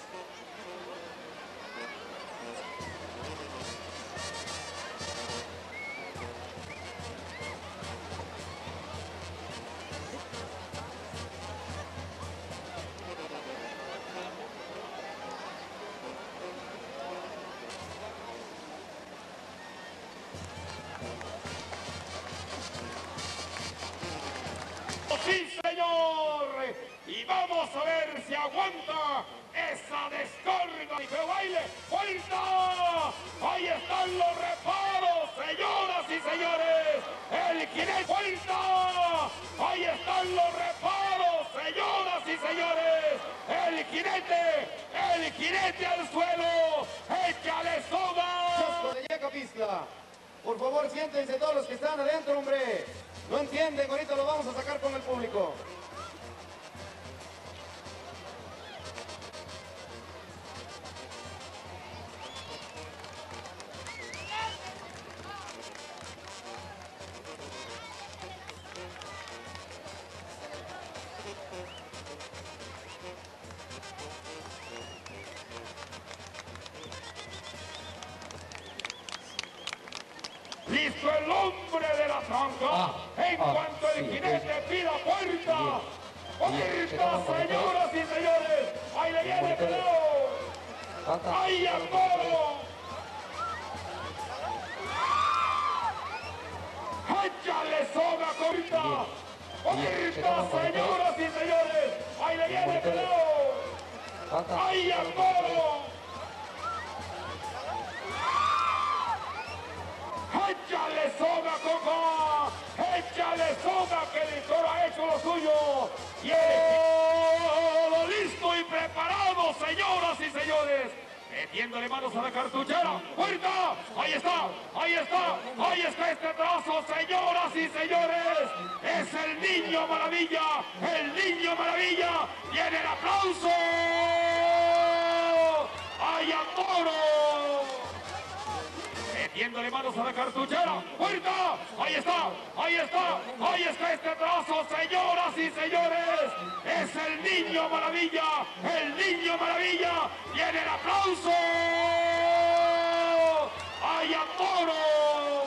Sí, señor, y vamos a ver si aguanta esa descarga y que baile. ¡Vuelta! Ahí están los reparos, señoras y señores. El jinete, vuelta. Ahí están los reparos, señoras y señores. El jinete, el jinete al suelo. ¡Échale soga! Chasco de Yecapixtla. Por favor, siéntense todos los que están adentro, hombre. No entienden, ahorita lo vamos a sacar con el público. Listo el hombre de la tranca. Ah, en ah, cuanto el sí, jinete sí. pida puerta. Bien. ¡Puerta, señoras y señores! ¡Ahí le viene pelado! ¡Ahí al toro! ¡Échale soga corta! ¡Puerta, señoras y señores! ¡Ahí le viene pelado! ¡Ahí al toro! ¡Échale soga, Coco! ¡Échale soga, que el toro ha hecho lo suyo! ¡Y todo listo y preparado, señoras y señores! Metiéndole manos a la cartuchera. ¡Puerta! ¡Ahí está! ¡Ahí está! ¡Ahí está este trazo, señoras y señores! ¡Es el Niño Maravilla! ¡El Niño Maravilla! ¡Tiene el aplauso! ¡Ahí al toro! Metiéndole manos a la cartuchera. ¡Puerta! ¡Ahí está! ¡Ahí está! ¡Ahí está este trazo, señoras y señores! ¡Es el Niño Maravilla! ¡El Niño Maravilla! ¡Tiene el aplauso! ¡Ahí al toro!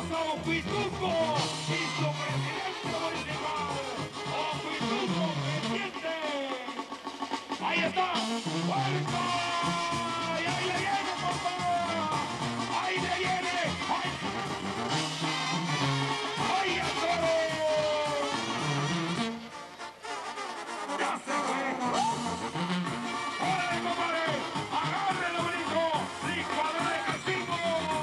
a Ocuituco y su presidente municipal, Ocuituco presidente. Ahí está, fuerza, y ahí le viene, compa, ahí le viene, ahí, ahí el toro. Ya se fue. ¡Órale, compadre! ¡Agárrelo, bonito! ¡Licuadora de castigo!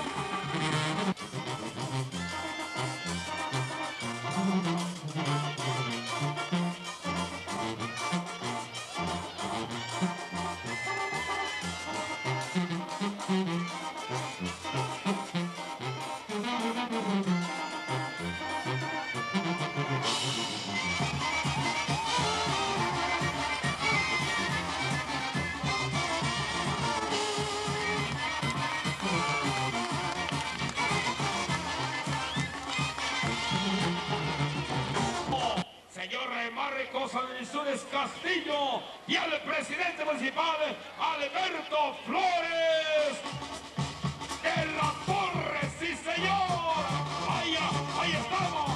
Señor Marcos Alvizunes Castillo y al presidente municipal Alberto Flores de la Torre, sí señor, ahí, ahí estamos,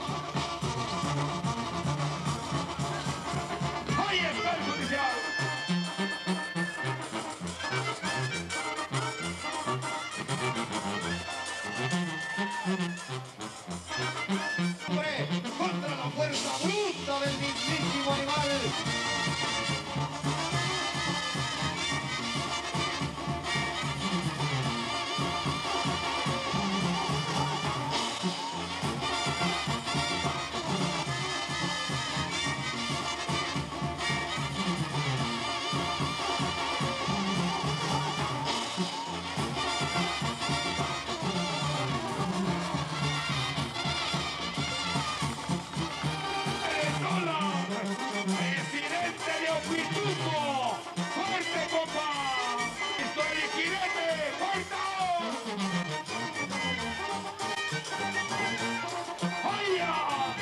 ahí está el judicial. Contra la fuerza bruta del mismísimo animal. Presidente de Ocuituco, fuerte compa, estoy el jinete, fuerte. ¡Vaya!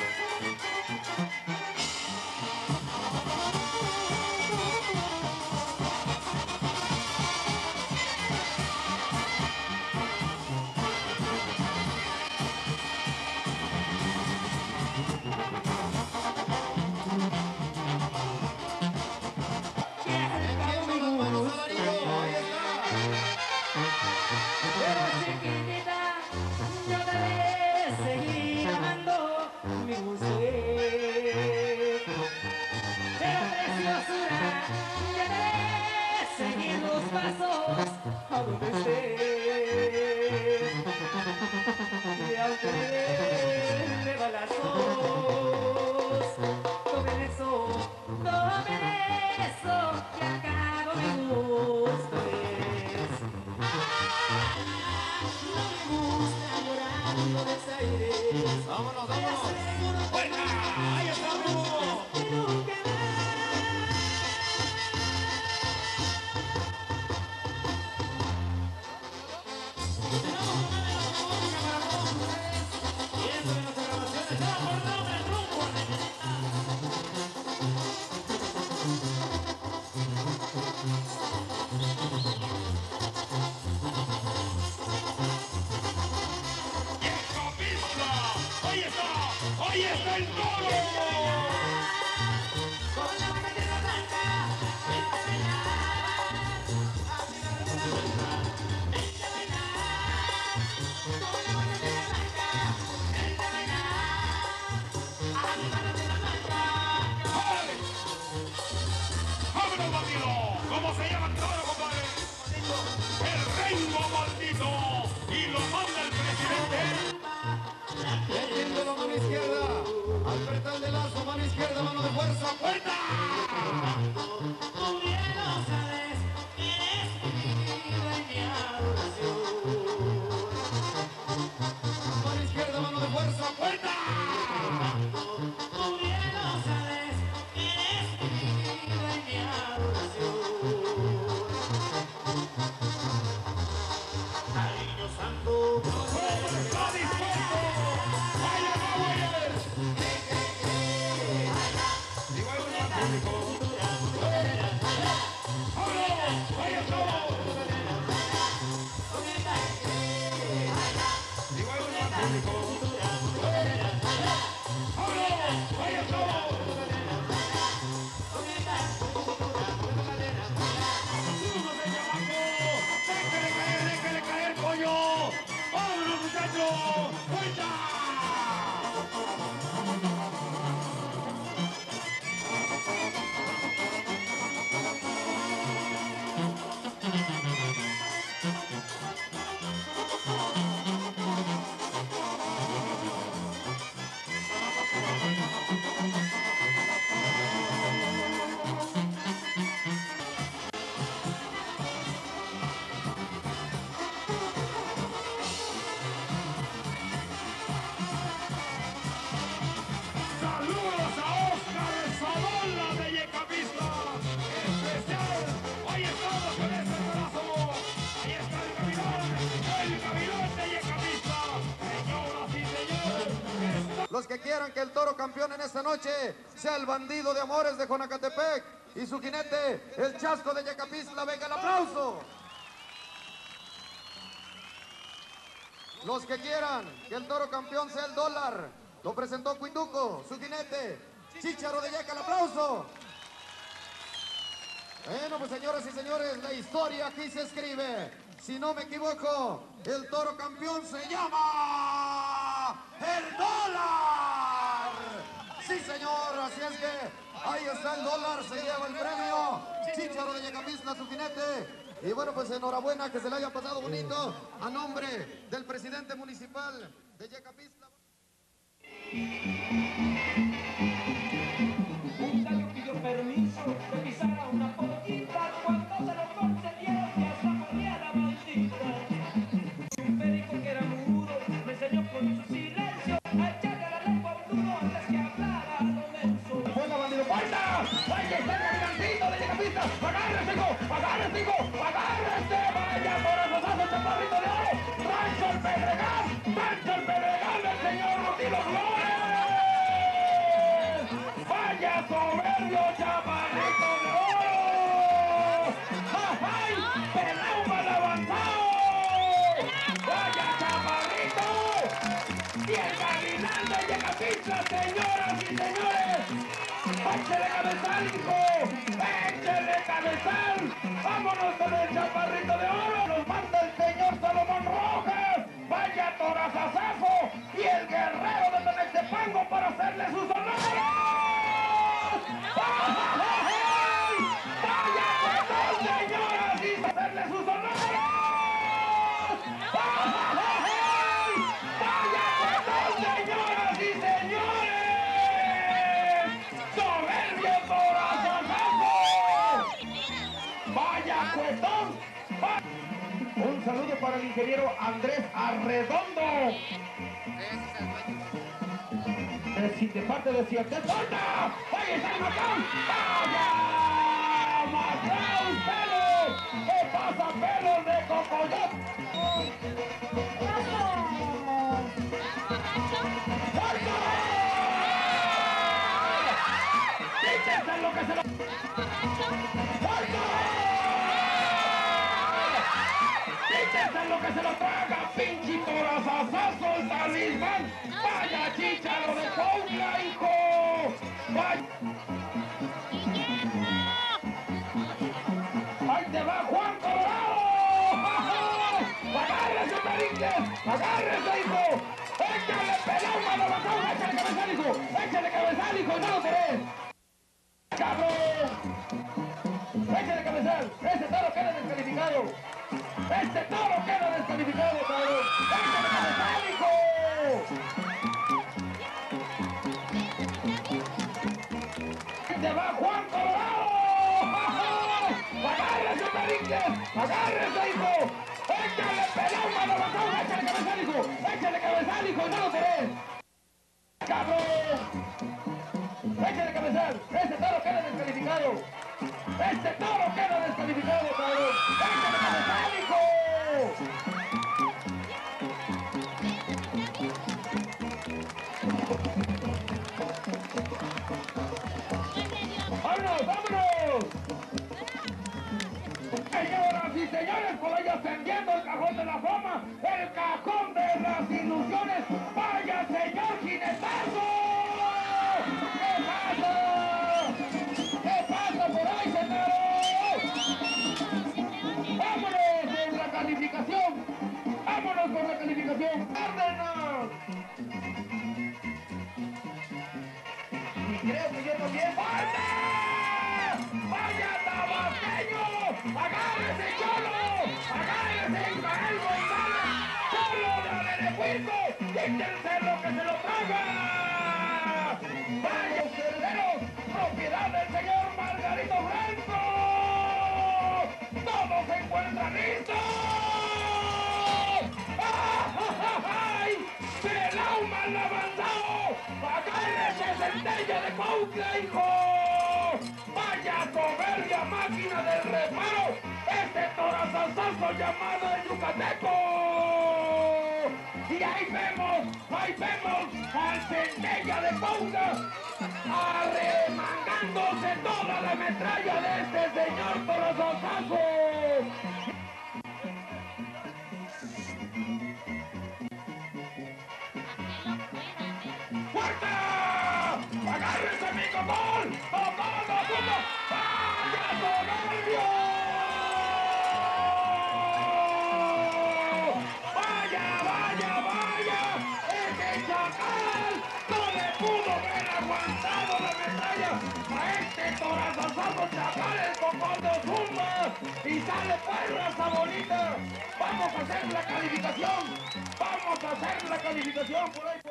Pero chiquitita, yo te voy a seguir amando, mi gusto es. Pero preciosura, ya te voy a seguir los pasos a donde estés. Y aunque me balazos, tomen eso, tomen eso, que al cabo me gusto es. No me gusta llorar los desaires. Vámonos, vámonos. ¡Fuerza! ¡Ahí está, amigo! Nunca ¡Ahí está! ¡Ahí está el toro! con la bandera blanca, vente a bailar. Así la bandera blanca, vente a bailar. Con la bandera blanca, vente a bailar. Así la bandera blanca. ¡Órale! ¡Vámonos, bandido! ¿Cómo se llama el toro, compadre? ¡El Rengo maldito! ¡Y lo manda el presidente! Metiendo la mano izquierda. Al pretal de lazo, mano izquierda, mano de fuerza. ¡Fuerza! Tú bien lo sabes, eres mi vida y mi adoración. Mano izquierda, mano de fuerza. ¡Fuerza! Tú bien lo sabes, eres mi vida y mi adoración. Ay, Dios santo, ¡Cómo está dispuesto! ¡Vaya, Bauer! ¡Igual un público! ¡Vámonos! ¡Ahí estamos! ¡Igual un público! ¡Vuelta! Saludos a Oscar Zavala de Yecapixtla, especial. Ahí estamos con ese brazo. Ahí está el gavilán, el gavilán de Yecapixtla. Señoras y señores, está... Los que quieran que el toro campeón en esta noche sea el bandido de amores de Jonacatepec y su jinete, el chasco de Yecapixtla. Venga el aplauso. Los que quieran que el toro campeón sea el dólar, lo presentó Cuinduco, su jinete, Chícharo de Yeca, el aplauso. Bueno, pues señoras y señores, la historia aquí se escribe. Si no me equivoco, el toro campeón se llama el dólar. Sí, señor, así es que ahí está el dólar, se lleva el premio. Chícharo de Yecapixtla, su jinete. Y bueno, pues enhorabuena, que se le haya pasado bonito a nombre del presidente municipal de Yecapixtla. Un gallo pidió permiso de pisar a una pollita. Cuando se lo concedieron ya hasta moría la maldita. Un perico que era mudo me enseñó con su silencio a echarle a la lengua a un nudo antes que hablara a lo menso. ¡Buena, bandido! ¡Vuelta! ¡Ahí está el gavilantito de Yecapixtla! ¡Agárrese, hijo! ¡Agárrese, hijo! ¡Agárrese! ¡Vaya corazonazo, chaparrito de oro! ¡Rancho el Pedregal! ¡Rancho el Pedregal del señor Rutilo Flores! ¡Vaya soberbio, chaparrito de oro! ¡Ay! ¡Pelao mal avanzado! ¡Vaya chaparrito! ¡Y el gavilán de Yecapixtla, señoras y señores! ¡Échele cabezal, hijo! ¡Échele cabezal! ¡Vámonos con el chaparrito de oro! ¡Nos manda el señor Salomón Rojas! ¡Vaya torazazazo! ¡Y el guerrero de Tonextepango para hacerle sus honores! ¡Ay! ¡Vaya cuetón, señoras! ¡Y hacerle sus honores! ¡Ay! ¡Vaya cuetón, señoras y señores! ¡Soberbio torazazazo! ¡Vaya cuetón! Va- Un saludo para el ingeniero Andrés Arredondo. Eh, si de parte de Ciudad ¡Volta! ¡Ahí está el Macán! ¡Vaya! ¡Macán, pelos! ¿Qué pasa, pelos de cocoyot? ¡Volta! ¡Quítense lo que se lo... ¡Volta! ¡Quítense lo que se lo traga, pinche torazazazo, el talismán! ¡Vaya Chícharo de Cuautla, hijo! ¡Vaya! ¡Ahí te va Juan Colorado! ¡Agárrese, Pericles! ¡Agárrese, hijo! ¡Échale pelón, mano bacón! ¡Échale cabezal, hijo! ¡Échale cabezal, hijo! ¡No lo querés! ¡Cabrón! ¡Échale cabezal! ¡Ese toro queda descalificado! ¡Este toro queda descalificado, cabrón! ¡Échale cabezal, hijo! ¡Te va Juan Colorado! ¡Agárrese, Pericles! ¡Agárrese, hijo! ¡Échale pelón, mano bacón! ¡Échale cabezal, hijo! ¡Échale cabezal, hijo! ¡No lo querés! ¡Cabrón! ¡Échale cabezal! ¡Ese toro queda descalificado! ¡Este toro queda descalificado, cabrón! ¡Échale cabezal, hijo! ¡Vámonos, vámonos! Señoras y señores, por ahí ascendiendo el cajón de la fama, el cajón de las ilusiones. ¡Vaya, señor jinetazo! ¿Qué pasa? ¿Qué pasa por ahí, señor? ¡Vámonos en la calificación! ¡Vámonos con la calificación. ¡Cárdenas! Y creo que yo también. ¡Fuerte! ¡Vaya tabasqueño! ¡Agárrese, Cholo! ¡Agárrese, Ismael González! ¡Cholo de Arenecuico! ¡Quítense lo que se lo traga! ¡Vaya cerderos! ¡Propiedad del señor Margarito Blanco! ¡Todos se encuentran listos! ¡Ay! ¡Pelauman avanzado! ¡Agárrese, centella de Cuautla, hijo! ¡Vaya soberbia máquina del reparo! ¡Este torazazazo llamado el Yucateco! Y ahí vemos, ahí vemos al centella de Cuautla arremangándose toda la metralla de este señor torazazazo. ¡Fuerte! ¡Agárrese, mi gol! ¡Tomado, como! ¡Vaya soberbio! ¡Vaya, vaya, vaya! ¡Ese chacal no le pudo haber aguantado la medalla a este torazazazo chacal, el cocón de Ozumba! ¡Y sale pues raza bonita! ¡Vamos a hacer la calificación! ¡Vamos a hacer la calificación por ahí!